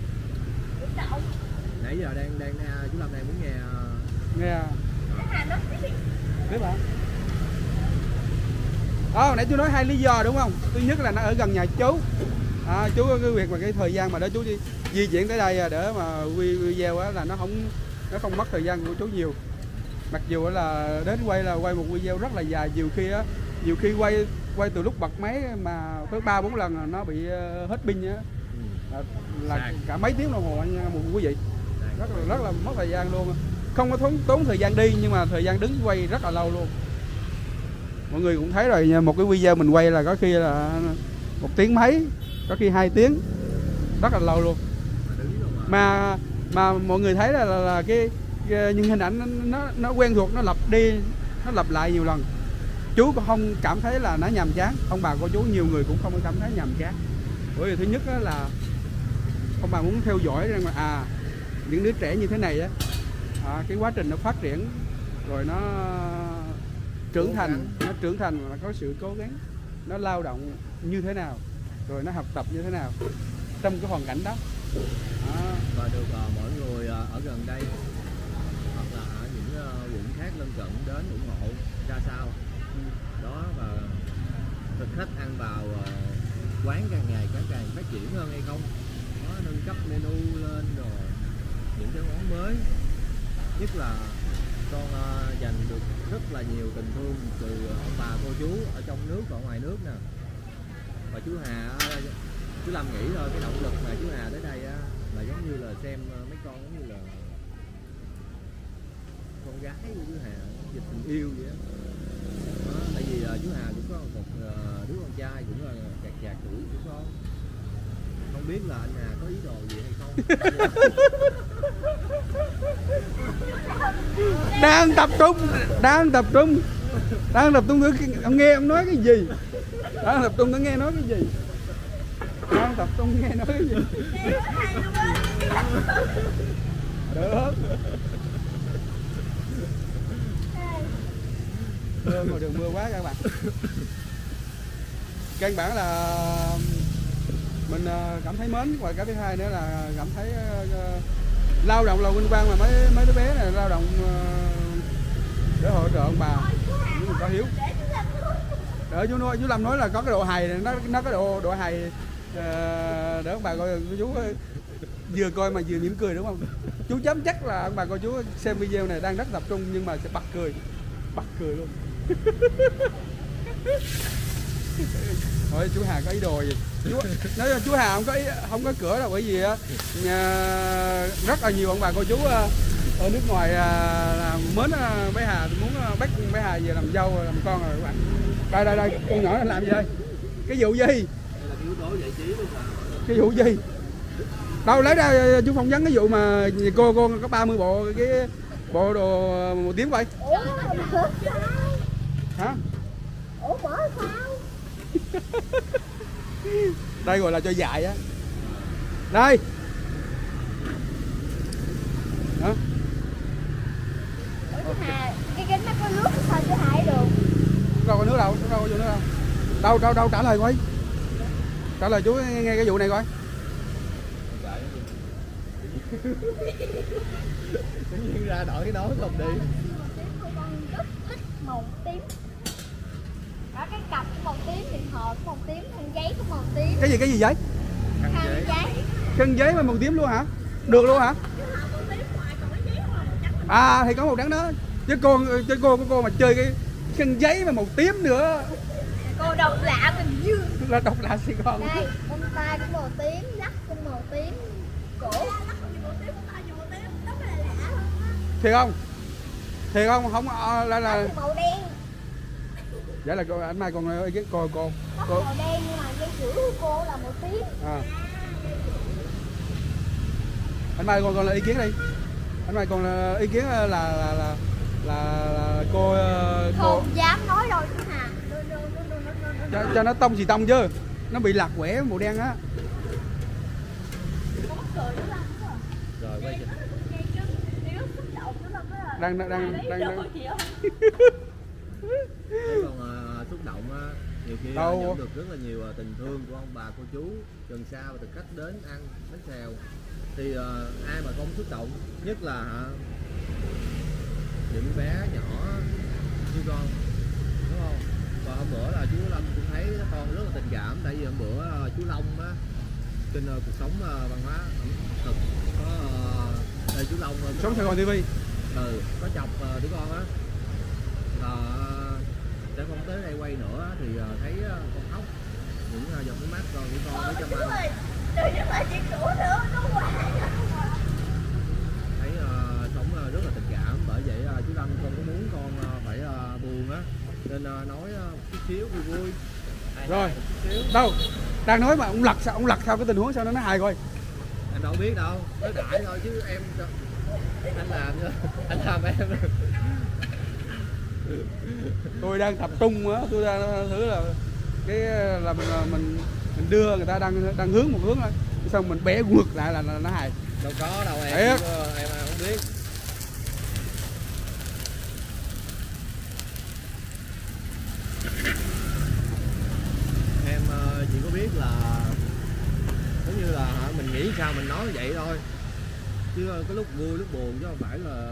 nãy giờ đang đang uh, chú Lâm đang muốn nghe uh... nghe biết hả? Ờ, nãy chú nói hai lý do đúng không? Thứ nhất là nó ở gần nhà chú. À, chú có cái việc mà cái thời gian mà đó chú đi di chuyển tới đây để mà quy video á là nó không nó không mất thời gian của chú nhiều. Mặc dù là đến quay là quay một video rất là dài, nhiều khi á, nhiều khi quay quay từ lúc bật máy mà tới ba bốn lần nó bị hết pin á. Là, là cả mấy tiếng đồng hồ nha một quý vị. Rất là rất là mất thời gian luôn. Không có tốn tốn thời gian đi nhưng mà thời gian đứng quay rất là lâu luôn. Mọi người cũng thấy rồi, một cái video mình quay là có khi là một tiếng mấy, có khi hai tiếng, rất là lâu luôn. Mà mà mọi người thấy là là, là cái, cái những hình ảnh nó nó quen thuộc, nó lặp đi, nó lặp lại nhiều lần. Chú cũng không cảm thấy là nó nhàm chán, ông bà cô chú nhiều người cũng không cảm thấy nhàm chán. Bởi vì thứ nhất là ông bà muốn theo dõi rằng là à những đứa trẻ như thế này á, à, cái quá trình nó phát triển rồi nó trưởng thành, nó trưởng thành và có sự cố gắng, nó lao động như thế nào, rồi nó học tập như thế nào trong cái hoàn cảnh đó. À. Và được uh, mọi người uh, ở gần đây hoặc là ở những uh, quận khác lân cận đến ủng hộ ra sao. Ừ. Đó, và thực khách ăn vào uh, quán càng ngày càng càng phát triển hơn hay không, nó nâng cấp menu lên rồi những cái món mới, nhất là con uh, dành được rất là nhiều tình thương từ ông bà cô chú ở trong nước và ngoài nước nè. Và chú Hà, chú Lâm nghĩ thôi, cái động lực mà chú Hà tới đây á là giống như là xem mấy con giống như là con gái của chú Hà dịch tình yêu vậy á. Đó, tại vì uh, chú Hà cũng có một uh, đứa con trai cũng là chạc chạc tuổi của con. Không biết là anh Hà có ý đồ gì hay không. Đang tập trung, đang tập trung, đang tập trung, ông nghe ông nói cái gì, đang tập trung, nó nghe nói cái gì, đang tập trung nghe nói cái gì. Được. Mưa, ngoài đường mưa quá các bạn. Căn bản là mình cảm thấy mến, và cái thứ hai nữa là cảm thấy uh, lao động là vinh quang mà mấy mấy đứa bé này lao động uh, để hỗ trợ ông bà những người có hiếu. Đỡ chú nói, chú Lâm nói là có cái độ hài này, nó nó có độ độ hài uh, để ông bà coi chú uh, vừa coi mà vừa mỉm cười đúng không? Chú dám chắc là ông bà coi chú xem video này đang rất tập trung nhưng mà sẽ bật cười, bật cười luôn. Thôi chú Hà có ý đồ gì? Chú, nói chú Hà không có ý, không có cửa đâu, bởi vì á rất là nhiều ông bà cô chú ở nước ngoài là mến bé Hà, muốn bắt bé Hà về làm dâu làm con rồi các bạn. Đây đây đây, con nhỏ này làm gì đây? Cái vụ gì? Đây là cái yếu tố giải trí đó. Cái vụ gì? Đâu lấy ra chú phỏng vấn cái vụ mà cô cô có ba mươi bộ cái bộ đồ một tiếng vậy? Hả? Ủa bỏ sao? Đây gọi là cho dại á. Đây. Hả? Ủa chú Hà, cái kính nó có nước sao chú Hà được? Đâu có nước đâu, đâu có vô nước đâu. Đâu đâu đâu trả lời coi. Trả lời chú nghe, nghe cái vụ này coi. Tự nhiên ra đổi cái đó không đi. Con rất thích màu tím. Đó, cái cặp của màu tím, điện thoại của màu tím, khăn giấy của màu tím. Cái gì cái gì vậy? Khăn giấy. Khăn giấy mà màu tím luôn hả? Được luôn hả? À thì có màu trắng đó. Chứ con chứ cô của cô mà chơi cái khăn giấy mà màu tím nữa Cô độc lạ Bình Dương. là độc lạ Sài Gòn. Đây, bông tai cũng màu tím, lắc cũng màu tím, cổ lắc cũng màu tím, bông tai cũng màu tím, rất là lạ luôn á. Thiệt không? Thiệt không? Không à, là là Màu đen. dạ là cô anh Mai còn ý kiến cô cô. Tóc cô. màu đen nhưng mà dây chữ của cô là màu tím. À. Anh Mai còn còn là ý kiến đi. Anh Mai còn là ý kiến là là là là, là, là cô cô Không dám nói đâu chứ Hà. cho, cho nó tông gì tông chứ. Nó bị lạc quẻ màu đen á. Rồi quay cho. Đang đang đang đang, đang. Thế còn uh, xúc động á, nhiều khi uh, nhận được rất là nhiều uh, tình thương của ông bà cô chú gần xa và từ cách đến ăn bánh xèo. Thì uh, ai mà không xúc động, nhất là hả những bé nhỏ như con, đúng không? Và hôm bữa là chú Lâm cũng thấy con rất là tình cảm, tại vì hôm bữa uh, chú Long á trên uh, cuộc sống uh, văn hóa ẩm thực có uh, đây chú Long uh, Sống Sài Gòn ti vi. Ừ, có chọc uh, đứa con á là sẽ không tới đây quay nữa thì uh, thấy uh, con khóc những uh, giọt nước mắt con của con mấy trăm anh thấy uh, sống uh, rất là tình cảm, bởi vậy uh, chú Lâm không có muốn con uh, phải uh, buồn á, nên uh, nói uh, chút xíu vui vui. Rồi đâu đang nói mà ông lật sao ông lật sao cái tình huống sao nó nói hài coi. Em đâu biết đâu, nói đại thôi chứ em anh làm chứ anh làm em. Tôi đang tập trung á, tôi đang thử là cái là mình mình mình đưa người ta đang đang hướng một hướng thôi, xong mình bẻ ngược lại là, là nó hài. Đâu có đâu em. Thiệt. Em không biết. Em chỉ có biết là giống như là mình nghĩ sao mình nói vậy thôi, chứ có lúc vui lúc buồn chứ không phải là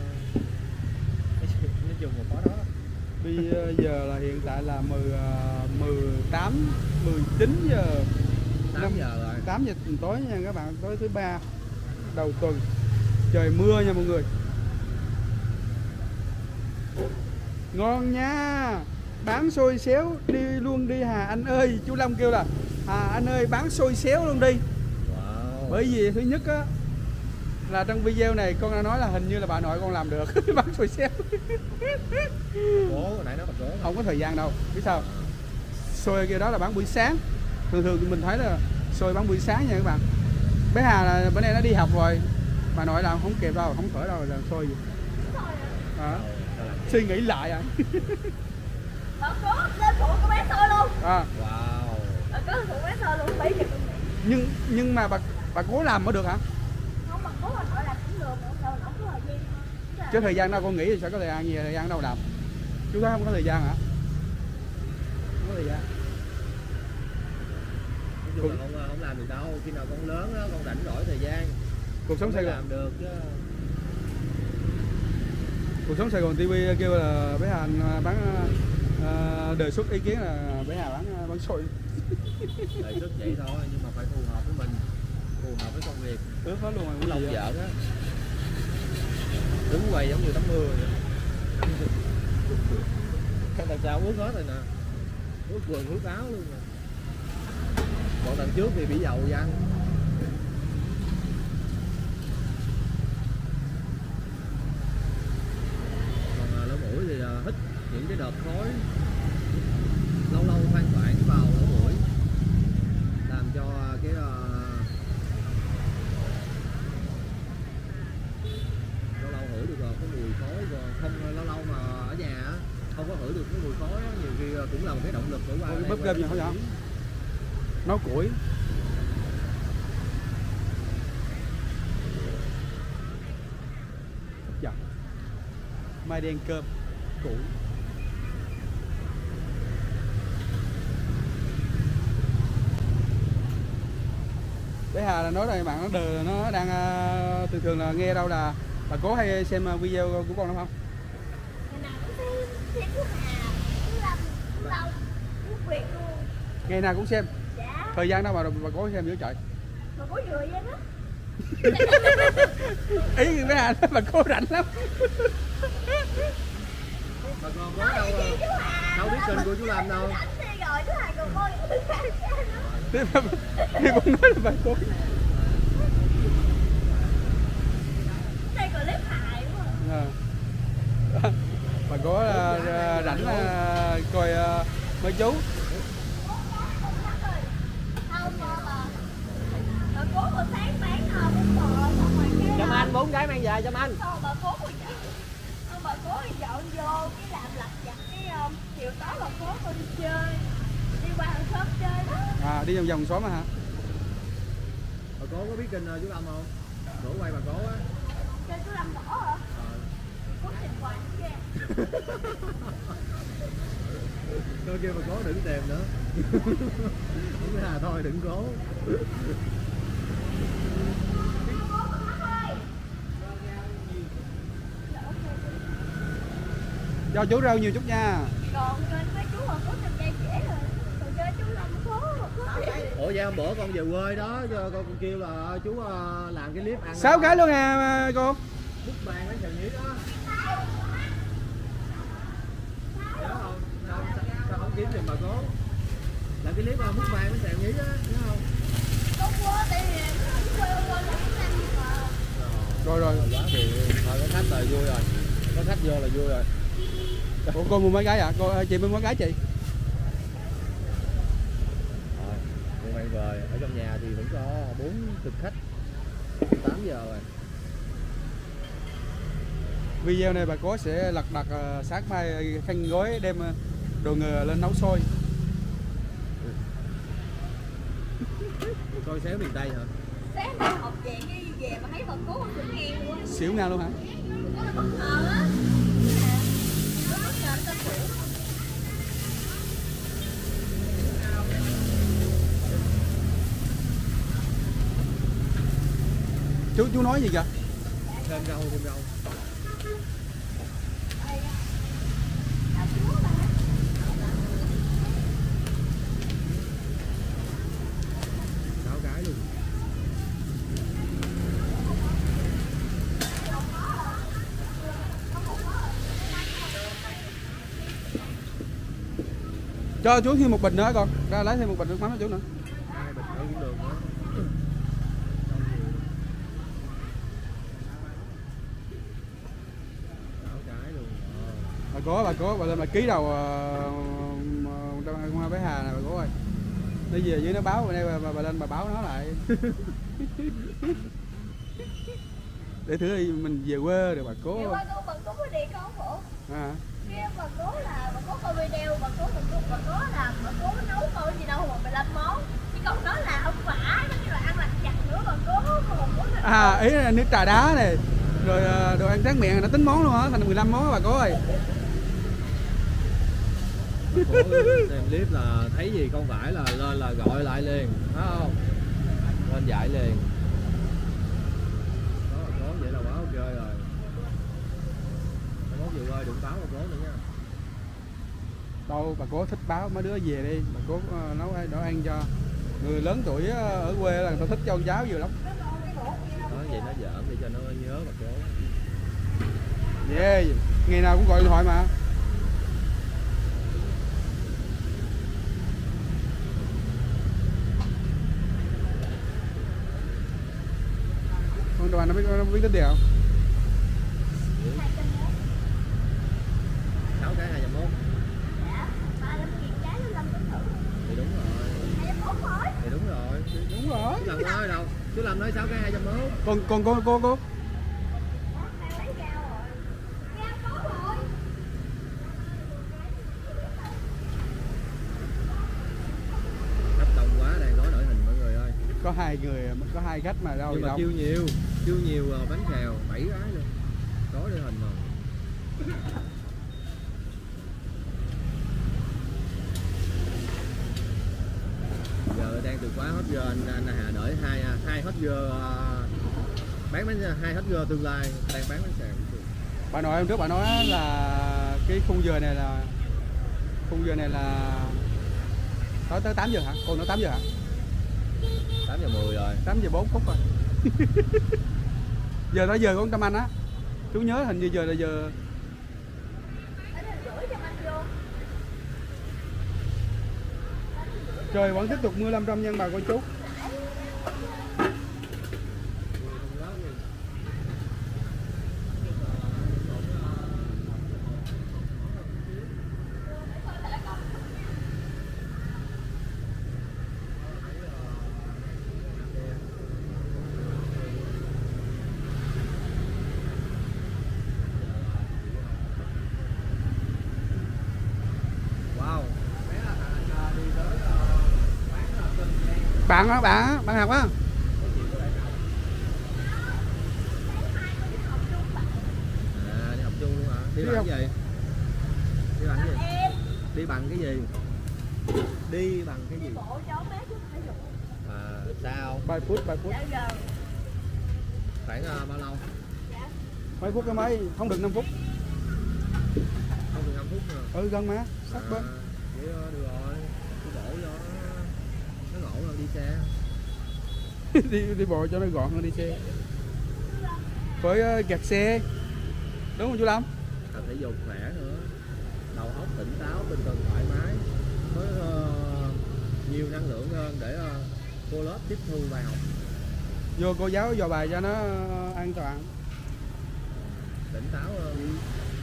nói chung là có đó. Bây giờ là hiện tại là mười tám mười chín giờ tám giờ rồi. tám giờ tối nha các bạn, tối thứ ba đầu tuần, trời mưa nha mọi người. Ngon nha, bán xôi xéo đi luôn đi Hà anh ơi. Chú Long kêu là Hà anh ơi bán xôi xéo luôn đi. Wow. Bởi vì thứ nhất á là trong video này con đã nói là hình như là bà nội con làm được bán xôi xéo. Cố hồi nãy nó còn cố. Không có thời gian đâu, biết sao? Xôi kia đó là bán buổi sáng. Thường thường mình thấy là xôi bán buổi sáng nha các bạn. Bé Hà là bữa nay nó đi học rồi, bà nội làm không kịp đâu, không khởi đâu làm xôi gì. À, suy nghĩ lại à. Bà cố lên phụ của bé xôi luôn. À. Wow. Bà cố phụ bé xôi luôn, bảy giờ. Nhưng nhưng mà bà bà cố làm mới được hả? Không, bà cố bà nội làm cũng được, đâu đâu có thời gian. Chứ thời gian đâu con nghĩ thì sẽ có thời gian gì, thời gian đâu làm. Chú thấy không có thời gian hả? Không có thời gian. Nói chung là không, không làm được đâu, khi nào con lớn đó, con rảnh rỗi thời gian Cuộc sống Sài Gòn làm được chứ. Cuộc sống Sài Gòn ti vi kêu là bé Hà bán uh, đề xuất ý kiến là bé Hà bán bán xôi. Đề xuất vậy thôi nhưng mà phải phù hợp với mình, phù hợp với công việc. Ướt hết luôn rồi. Cũng lòng giỡn á, đứng quay giống như tắm mưa vậy. Làm sao ướt hết rồi nè, ướt quần ướt áo luôn nè. Còn đằng trước thì bị dầu văng. Còn lỗ mũi thì hít những cái đợt khói lâu lâu thoang thoảng vào lỗ mũi, làm cho cái uh, lâu lâu hửi được cái mùi khói, còn không lâu lâu mà ở nhà không có hửi được cái mùi khói đó, nhiều khi cũng là một cái động lực để qua bóp cơm nhỏ nhỏ nấu củi. Dạ. Mai đen cơm củi. Bé Hà là nói đây bạn, nó đờ nó đang uh, thường thường là nghe đâu là bà cố hay xem video của con đúng không? Ngày nào cũng xem, xem của Hà, của Lâm, của Long, của Việt luôn. Ngày nào cũng xem. Dạ. Thời gian đâu mà bà cố xem dữ trời. Mà có vừa vậy đó. Ý với Hà bà cố rảnh lắm. Bà còn có đâu đâu biết kênh của chú Lâm đâu. Rồi chú Hà còn coi Thế bà, thì cũng nói là bà cố. đây clip hài đúng không? À. Bà có uh, rảnh uh, coi uh, mấy chú. Không mà bà bà cố còn sáng bán nào cũng bò xong rồi cái Chăm anh bốn cái mang về chăm anh. xong bà cố còn xong bà cố thì dọn vô cái làm lặt vặt cái um, chiều tối bà cố con đi chơi đi qua hàng xóm chơi đó. À, đi vòng vòng xóm hả? Bà cố có biết kênh chú Lâm không? Đổ quay bà cố á. Chơi chú Lâm đỏ hả? Ờ. Cố trình hoài kia. Coi kia bà cố đừng tìm nữa. Không biết Hà thôi đừng cố. Cho chú rau nhiều chút nha. Còn kênh mấy chú mà cố trình dây dễ rồi. Còn kênh chú Lâm cố cố. Ủa vậy hôm bữa con về quê đó, con, con kêu là chú uh, làm cái clip ăn. Sáu cái luôn nè cô. Bút bàn với Trần Nhĩ đó. Nhớ không? Sao, sao, sao không kiếm tìm bà cố? Làm cái clip uh, bút bàn với Trần Nhĩ đó, nhớ không? Con quên tại vì quên quên nó năm mà. Rồi rồi. Quá thì thôi có khách rồi vui rồi. Có khách vô là vui rồi. Ủa cô mua mấy cái ạ? Cô chị mua mấy cái chị? Rồi, cô mang về. Ở trong nhà thì vẫn có bốn thực khách. tám giờ rồi. Video này bà cố sẽ lật đặt uh, sáng mai khăn gói đem uh, đồ ngờ lên nấu sôi. Coi xéo miền Tây hả? Sáng nay học về cái về mà thấy bà cố con thịt heo luôn á. Xỉu nào luôn hả? Có là bất ngờ á. Nó bất ngờ nó xỉu. Chú chú nói gì kìa? Thêm rau, thêm rau. Sáu cái luôn. Cho chú thêm một bình nữa con, ra lấy thêm một bình nước mắm cho chú nữa. Hai bịch nữa cũng được nữa. Sáu cái luôn. Ờ. Bà cố, bà cố, bà lên bà ký đầu uh, hoa bé Hà nè bà cố ơi. Nó về dưới nó báo, bà, đây bà, bà, bà lên bà báo nó lại. Để thử đi mình về quê rồi bà cố. Về quê cô bà cố có điện con bộ. À. Kia bà cố là bà cố coi video, bà cố bà cố bà cố là bà cố nấu coi gì đâu mà mười lăm món. Chứ con đó là không phải, nó như là ăn lặt vặt nữa bà cố còn cố là À, ý là nước trà đá này. Rồi đồ ăn tráng miệng nó tính món luôn hả? Thành mười lăm món bà cố ơi. Bà cố xem clip là thấy gì không phải là lên là gọi lại liền, phải không? Lên dạy liền. Đó bà cố vậy là quá ok rồi. Bà cố vừa quay đừng báo bà cố nữa nha. Đâu bà cố thích báo mấy đứa về đi, bà cố uh, nấu đồ ăn cho người lớn tuổi uh, ở quê là người ta thích cho con cháu nhiều lắm. Nói vậy nó giỡn để cho nó nhớ bà cố. Yeah, ngày nào cũng gọi điện thoại mà. Con đoàn nó biết nó biết tính tiền không? Sáu cái hai trăm mốt. dạ, ba mươi nghìn trái nó lâm tính thử. Thì đúng rồi. hai trăm mốt thôi. Thì đúng rồi. Đúng rồi. Chú Lâm nói đâu? Chú Lâm nói sáu cái hai trăm mốt. Còn còn cô cô cô. Đang lấy rau rồi. Rau có rồi. Khách đông quá đang nói đổi hình mọi người ơi. Có hai người, có hai khách mà đâu Nhưng gì mà đâu. kêu nhiều, kêu nhiều bánh xèo, bảy cái luôn. Có đổi hình mà. Giờ đang từ quá hot girl anh, anh Hà đợi hai hai hot girl bán bánh hai hot girl tương lai đang bán bánh xèo. Bà nội hôm trước bà nói là cái khung giờ này là khung giờ này là tới tới tám giờ hả? Cô nói tám giờ hả? tám giờ mười rồi. tám giờ bốn phút rồi. Giờ đã giờ con Tâm Anh á. Chú nhớ hình như giờ là giờ. Trời vẫn tiếp tục mưa năm trăm nhân bà con chú. Bạn á, bạn á, bạn học á. À, đi học chung luôn hả? Đi, đi bằng cái gì? Đi bằng cái gì? Đi bằng cái gì? Đi bằng cái gì? À, sao? Vài phút, vài phút. Khoảng uh, bao lâu? Mấy phút cái mấy, không được năm phút. Không được năm phút nữa. Ừ, gần mà, sát bên. À, vậy được rồi. Đi bộ cho nó ngộ rồi đi xe. đi đi bộ cho nó gọn hơn đi xe. Phải uh, kẹt xe. Đúng không chú Lâm? Tập thể dục khỏe nữa. Đầu óc tỉnh táo, tinh thần thoải mái. Có uh, nhiều năng lượng hơn để uh, cô lớp tiếp thu bài học. Vô cô giáo dò bài cho nó an toàn. Tỉnh táo hơn.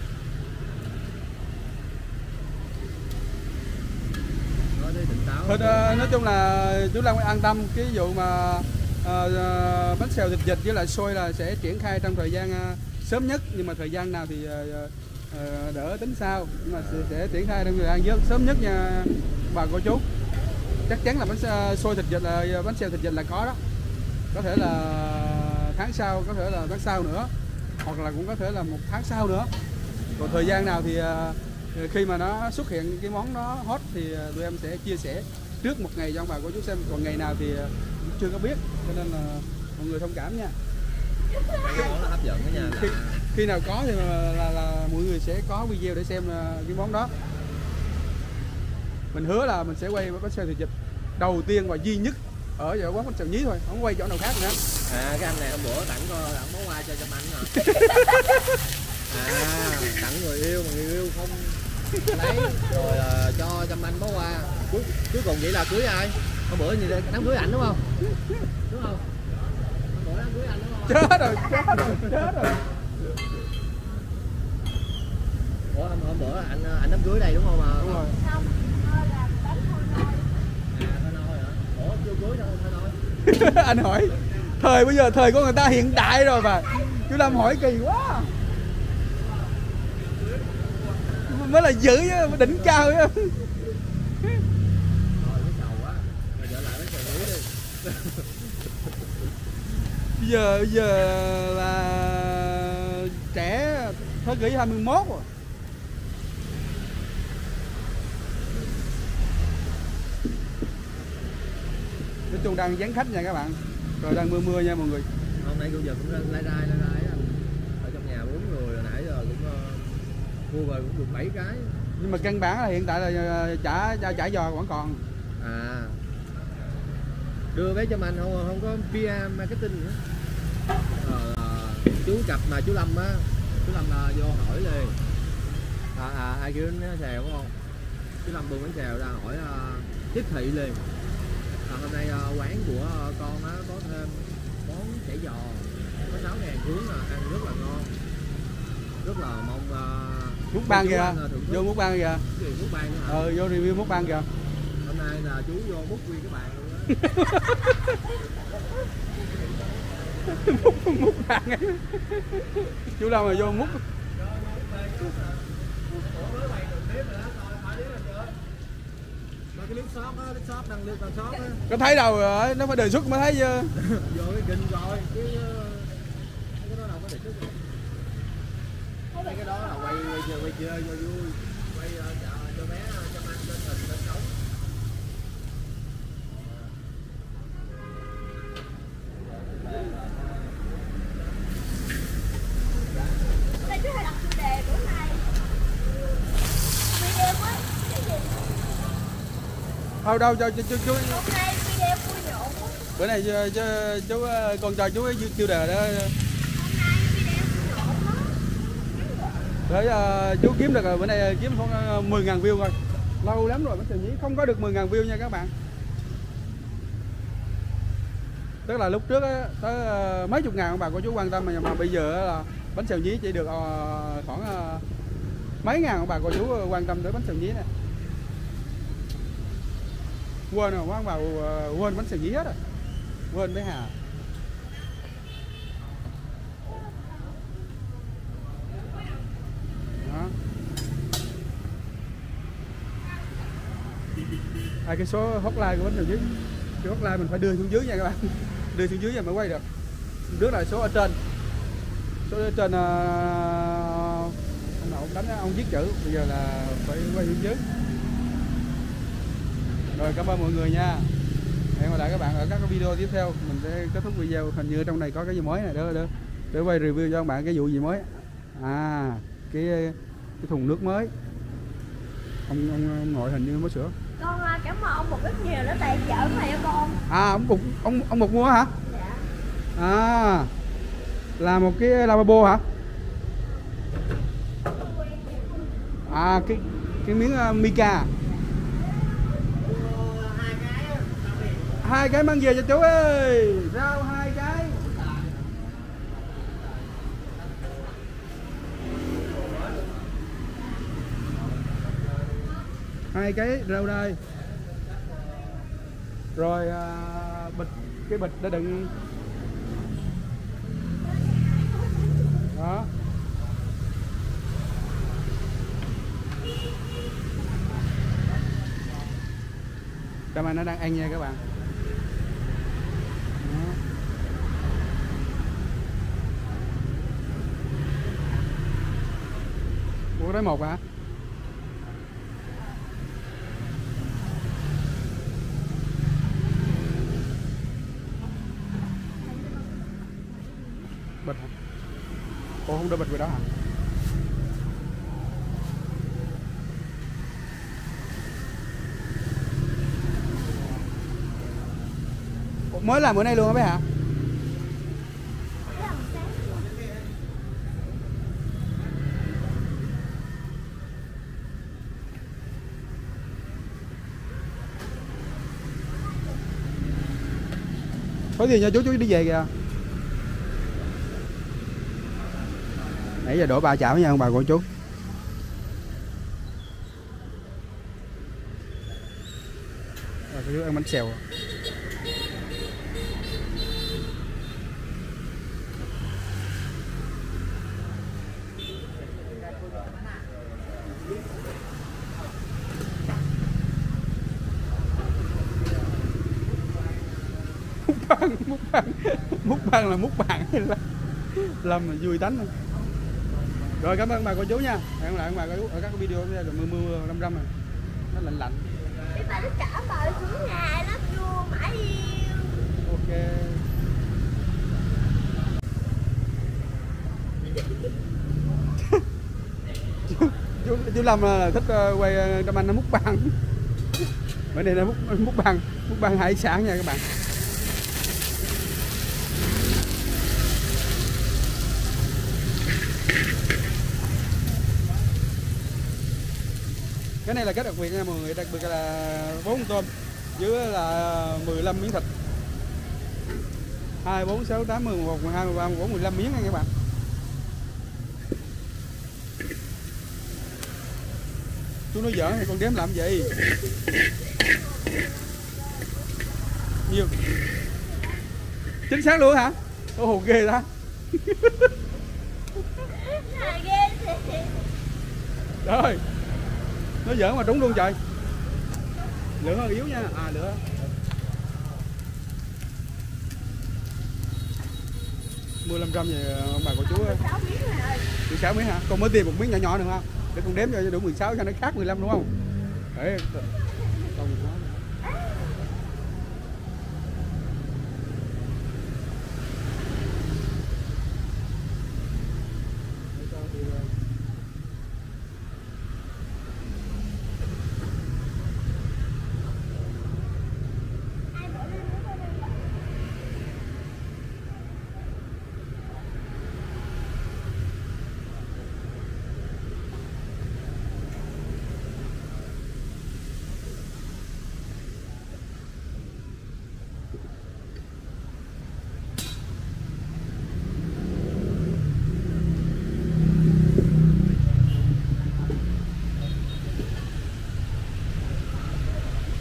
Nói đi tỉnh táo. Thôi, uh, nói chung là chú Lâm an tâm cái vụ mà uh, uh, bánh xèo thịt vịt với lại xôi là sẽ triển khai trong thời gian uh, sớm nhất, nhưng mà thời gian nào thì uh, uh, đỡ tính sau, nhưng mà sẽ, sẽ triển khai trong thời gian nhất sớm nhất nha bà cô chú. Chắc chắn là bánh uh, xôi thịt vịt là bánh xèo thịt vịt là có đó, có thể là tháng sau, có thể là tháng sau nữa, hoặc là cũng có thể là một tháng sau nữa. Còn thời gian nào thì uh, khi mà nó xuất hiện cái món đó hot thì uh, tụi em sẽ chia sẻ trước một ngày cho ông bà cô chú xem, còn ngày nào thì uh, chưa có biết, cho nên là mọi người thông cảm nha. Cái món nó hấp dẫn đó nha. Khi, khi nào có thì là, là, là mọi người sẽ có video để xem uh, cái món đó. Mình hứa là mình sẽ quay bánh xèo thịt vịt đầu tiên và duy nhất ở ở quán bánh xèo Nhí thôi, không quay chỗ nào khác nữa. À, cái anh này hôm bữa tặng có tặng món quà cho Trâm Anh hả? À, tặng người yêu mà người yêu không lấy rồi uh, cho Trâm Anh món quà. Cuối, cuối cùng vậy là cưới ai? Hôm bữa như đám cưới ảnh đúng không? Đúng không? Hôm bữa đám cưới ảnh đúng không? Chết rồi, chết rồi, chết rồi. Ủa hôm, hôm bữa anh anh đám cưới đây đúng không mà? Đúng rồi. Không, là bánh thôi thôi. À, thôi thôi hả? Ủa chưa cưới đâu thôi thôi. Anh hỏi thời bây giờ thời của người ta hiện đại rồi mà chú Lâm hỏi kỳ quá, mới là dữ chứ, đỉnh cao chứ. Thôi cái sầu quá, rồi trở lại với sầu muối đi. Bây giờ bây giờ là trẻ thế kỷ hai mươi mốt rồi. Nói chung đang gián khách nha các bạn, rồi đang mưa mưa nha mọi người. Hôm nay cô giờ cũng lai rai lai rai anh ở trong nhà bốn người rồi nãy giờ cũng uh, mua về cũng được bảy cái. Nhưng mà căn bản là hiện tại là chả chả, chả giò vẫn còn. À, đưa vé cho anh không không có pê e marketing nữa. Ờ, uh, chú cặp mà chú Lâm á, chú Lâm uh, vô hỏi liền. À, à ai kêu bánh xèo đúng không? Chú Lâm buôn bánh xèo ra hỏi uh, tiếp thị liền. À, hôm nay uh, quán của uh, con á có thêm món chả giò có sáu ngàn cuốn, là ăn rất là ngon, rất là mong uh, Múc ban kìa, vô múc ban kìa. Cái gì múc ban nữa hả? Ờ, vô review múc ban kìa. Hôm nay là chú vô múc nguyên cái bàn luôn á. múc, múc ban ấy. Chú đâu mà vô múc. Cái clip shop á, clip shop đăng clip shop á. Có thấy đâu rồi, nó phải đề xuất mới thấy chứ. Vô cái kinh rồi, cái cái đó đâu có đề xuất. Mấy cái đó là quay quay chơi quay chơi cho vui, quay uh, cho, cho bé cho anh lên hình lên sống. Đây chú hay đặt chủ đề bữa nay. Video mới cái gì? Thôi đâu cho chú chú. Hôm nay video vui nhộn. Bữa nay chú, chú, chú con cho chú tiêu đề đó. Để uh, chú kiếm được rồi, bữa nay kiếm khoảng mười ngàn view rồi. Lâu lắm rồi bánh xèo nhí không có được mười ngàn view nha các bạn. Tức là lúc trước á, tới uh, mấy chục ngàn ông bà cô chú quan tâm, mà, mà bây giờ là bánh xèo nhí chỉ được uh, khoảng uh, mấy ngàn ông bà cô chú quan tâm tới bánh xèo nhí này. Quên rồi, quán vào uh, quên bánh xèo nhí hết rồi. Quên bé Hà. Đó. Hai cái số hotline của bánh xèo nhí. Cái hotline mình phải đưa xuống dưới nha các bạn. Đưa xuống dưới rồi mới quay được. Trước là số ở trên. Số ở trên uh, ông nào ông đánh ông viết chữ, bây giờ là phải quay xuống dưới. Rồi cảm ơn mọi người nha. Hẹn gặp lại các bạn ở các video tiếp theo. Mình sẽ kết thúc video. Hình như trong này có cái gì mới này đó, đó. Để quay review cho các bạn cái vụ gì mới. À, cái cái thùng nước mới. Ông, ông, ông nội hình như mới sửa. Con cảm ơn ông Mục rất nhiều đã tài trợ này cho con. À, ông Mục ông ông Mục mua hả? Dạ. À, là một cái lavabo hả? À, cái cái miếng uh, mica. Hai cái mang về cho chú ơi. Rau hai cái. Hai cái rau đây. Rồi à, bịch, cái bịch để đựng. Đó. Cảm ơn nó đang ăn nha các bạn. Đó. Ủa đấy một hả? Bịch hả? Ủa không đưa bịch về đó hả? Ủa, mới làm bữa nay luôn hả bé hả? Có gì nha chú, chú đi về kìa. Nãy giờ đổ ba chảo nha ông bà cô chú. Rồi cô chú ăn bánh xèo. Múc băng, múc băng, múc băng là múc băng hay là Lâm là vui tánh rồi. Rồi cảm ơn bà cô chú nha. Hẹn gặp lại bà cô chú ở các video này. Mưa mưa lâm râm này, nó lạnh lạnh. Cái bà nó trả bà xuống nhà lắm luôn, mãi yêu. Ok. chú, chú, chú Lâm là thích uh, quay Tâm Anh nó múc băng. Bữa nay nó múc múc băng, múc băng hải sản nha các bạn. Cái này là cái đặc biệt nha mọi người, đặc biệt là bốn con tôm với là mười lăm miếng thịt. hai, bốn, sáu, tám, mười một, mười hai, mười ba, mười bốn, mười lăm miếng nha các bạn. Chú nói giỡn thì con đếm làm gì? Nhiều. Chính xác luôn hả? Ô hồ ghê ta. Rồi. Nó giỡn mà trúng luôn trời. Lửa hơi yếu nha. À lửa. mười lăm trăm về ông bà cô chú ơi. mười sáu miếng hả? Con mới tìm một miếng nhỏ nhỏ nữa không? Để con đếm cho đủ mười sáu cho nó khác mười lăm đúng không? Để con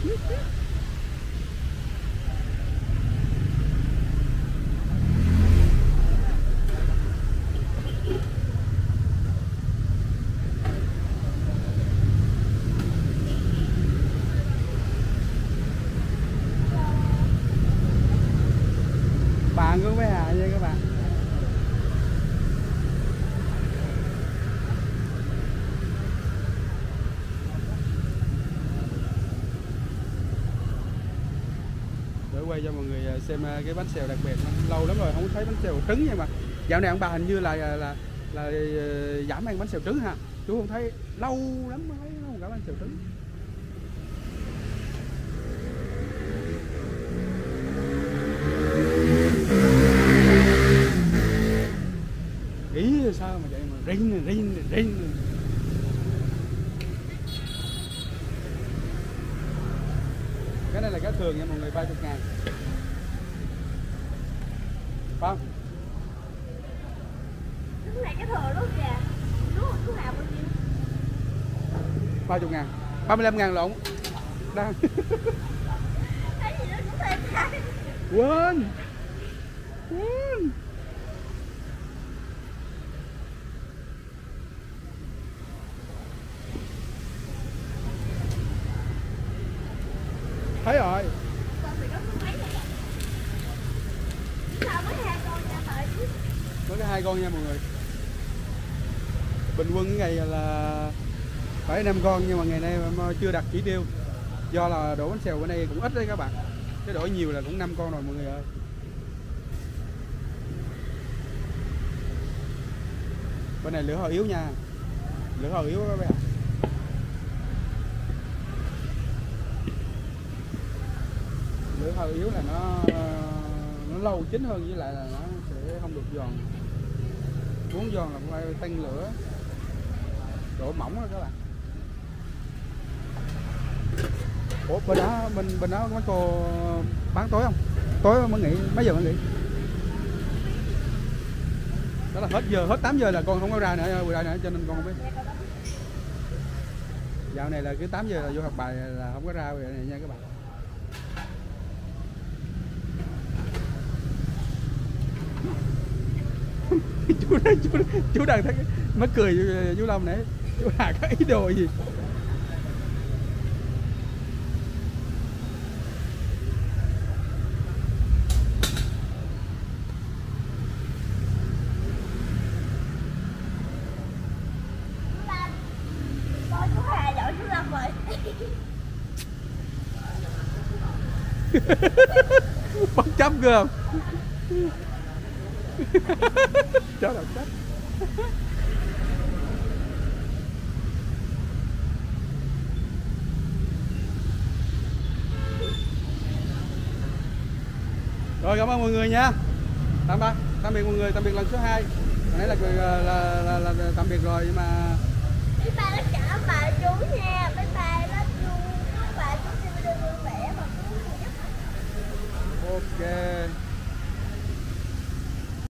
Bạn của bé Hà nha các bạn. Để quay cho mọi người xem cái bánh xèo đặc biệt. Lâu lắm rồi không thấy bánh xèo trứng nha mà. Dạo này ông bà hình như là là là, là giảm ăn bánh xèo trứng ha. Chú không thấy lâu lắm mới thấy không cả bánh xèo trứng. Ý sao mà vậy mà rinh rinh rinh. Cái này là cá thường nha mọi người, ba mươi ngàn. Không? Cái này cái thừa luôn kìa. Đúng không? Chú nào bao nhiêu? ba mươi ngàn. ba mươi lăm ngàn lộn. Đang. Cái gì đó cũng thêm cái. Quên. Quên. Thấy rồi. Con thì nó có mấy rồi. Sao mới hai con nha thầy chứ? Mới có hai con nha mọi người. Bình quân cái ngày là phải năm con nhưng mà ngày nay mà chưa đặt chỉ tiêu. Do là đổ bánh xèo bên đây cũng ít đấy các bạn. Cái đổ nhiều là cũng năm con rồi mọi người ơi. Bên này lửa hơi yếu nha. Lửa hơi yếu các bạn. Lửa hơi yếu là nó nó lâu chín hơn, với lại là nó sẽ không được giòn. Muốn giòn là phải tăng lửa, độ mỏng rồi các bạn. Ủa bên đó bên bên đó mấy cô bán tối không? Tối mới nghỉ, mấy giờ mới nghỉ? Đó là hết giờ, hết tám giờ là con không có ra nữa, ra nữa cho nên con không biết. Dạo này là cứ tám giờ là vô học bài là không có ra vậy này nha các bạn. chú đang chú, chú đang thấy mắc cười chú Long nãy, chú Hà có ý đồ gì? Coi chú Hà giỏi chú Lâm rồi. Bất chấp cơ không? Chó độc chấp. Rồi cảm ơn mọi người nha. Tạm biệt, tạm biệt mọi người, tạm biệt lần số hai. Nãy là, là, là, là, là tạm biệt rồi nhưng mà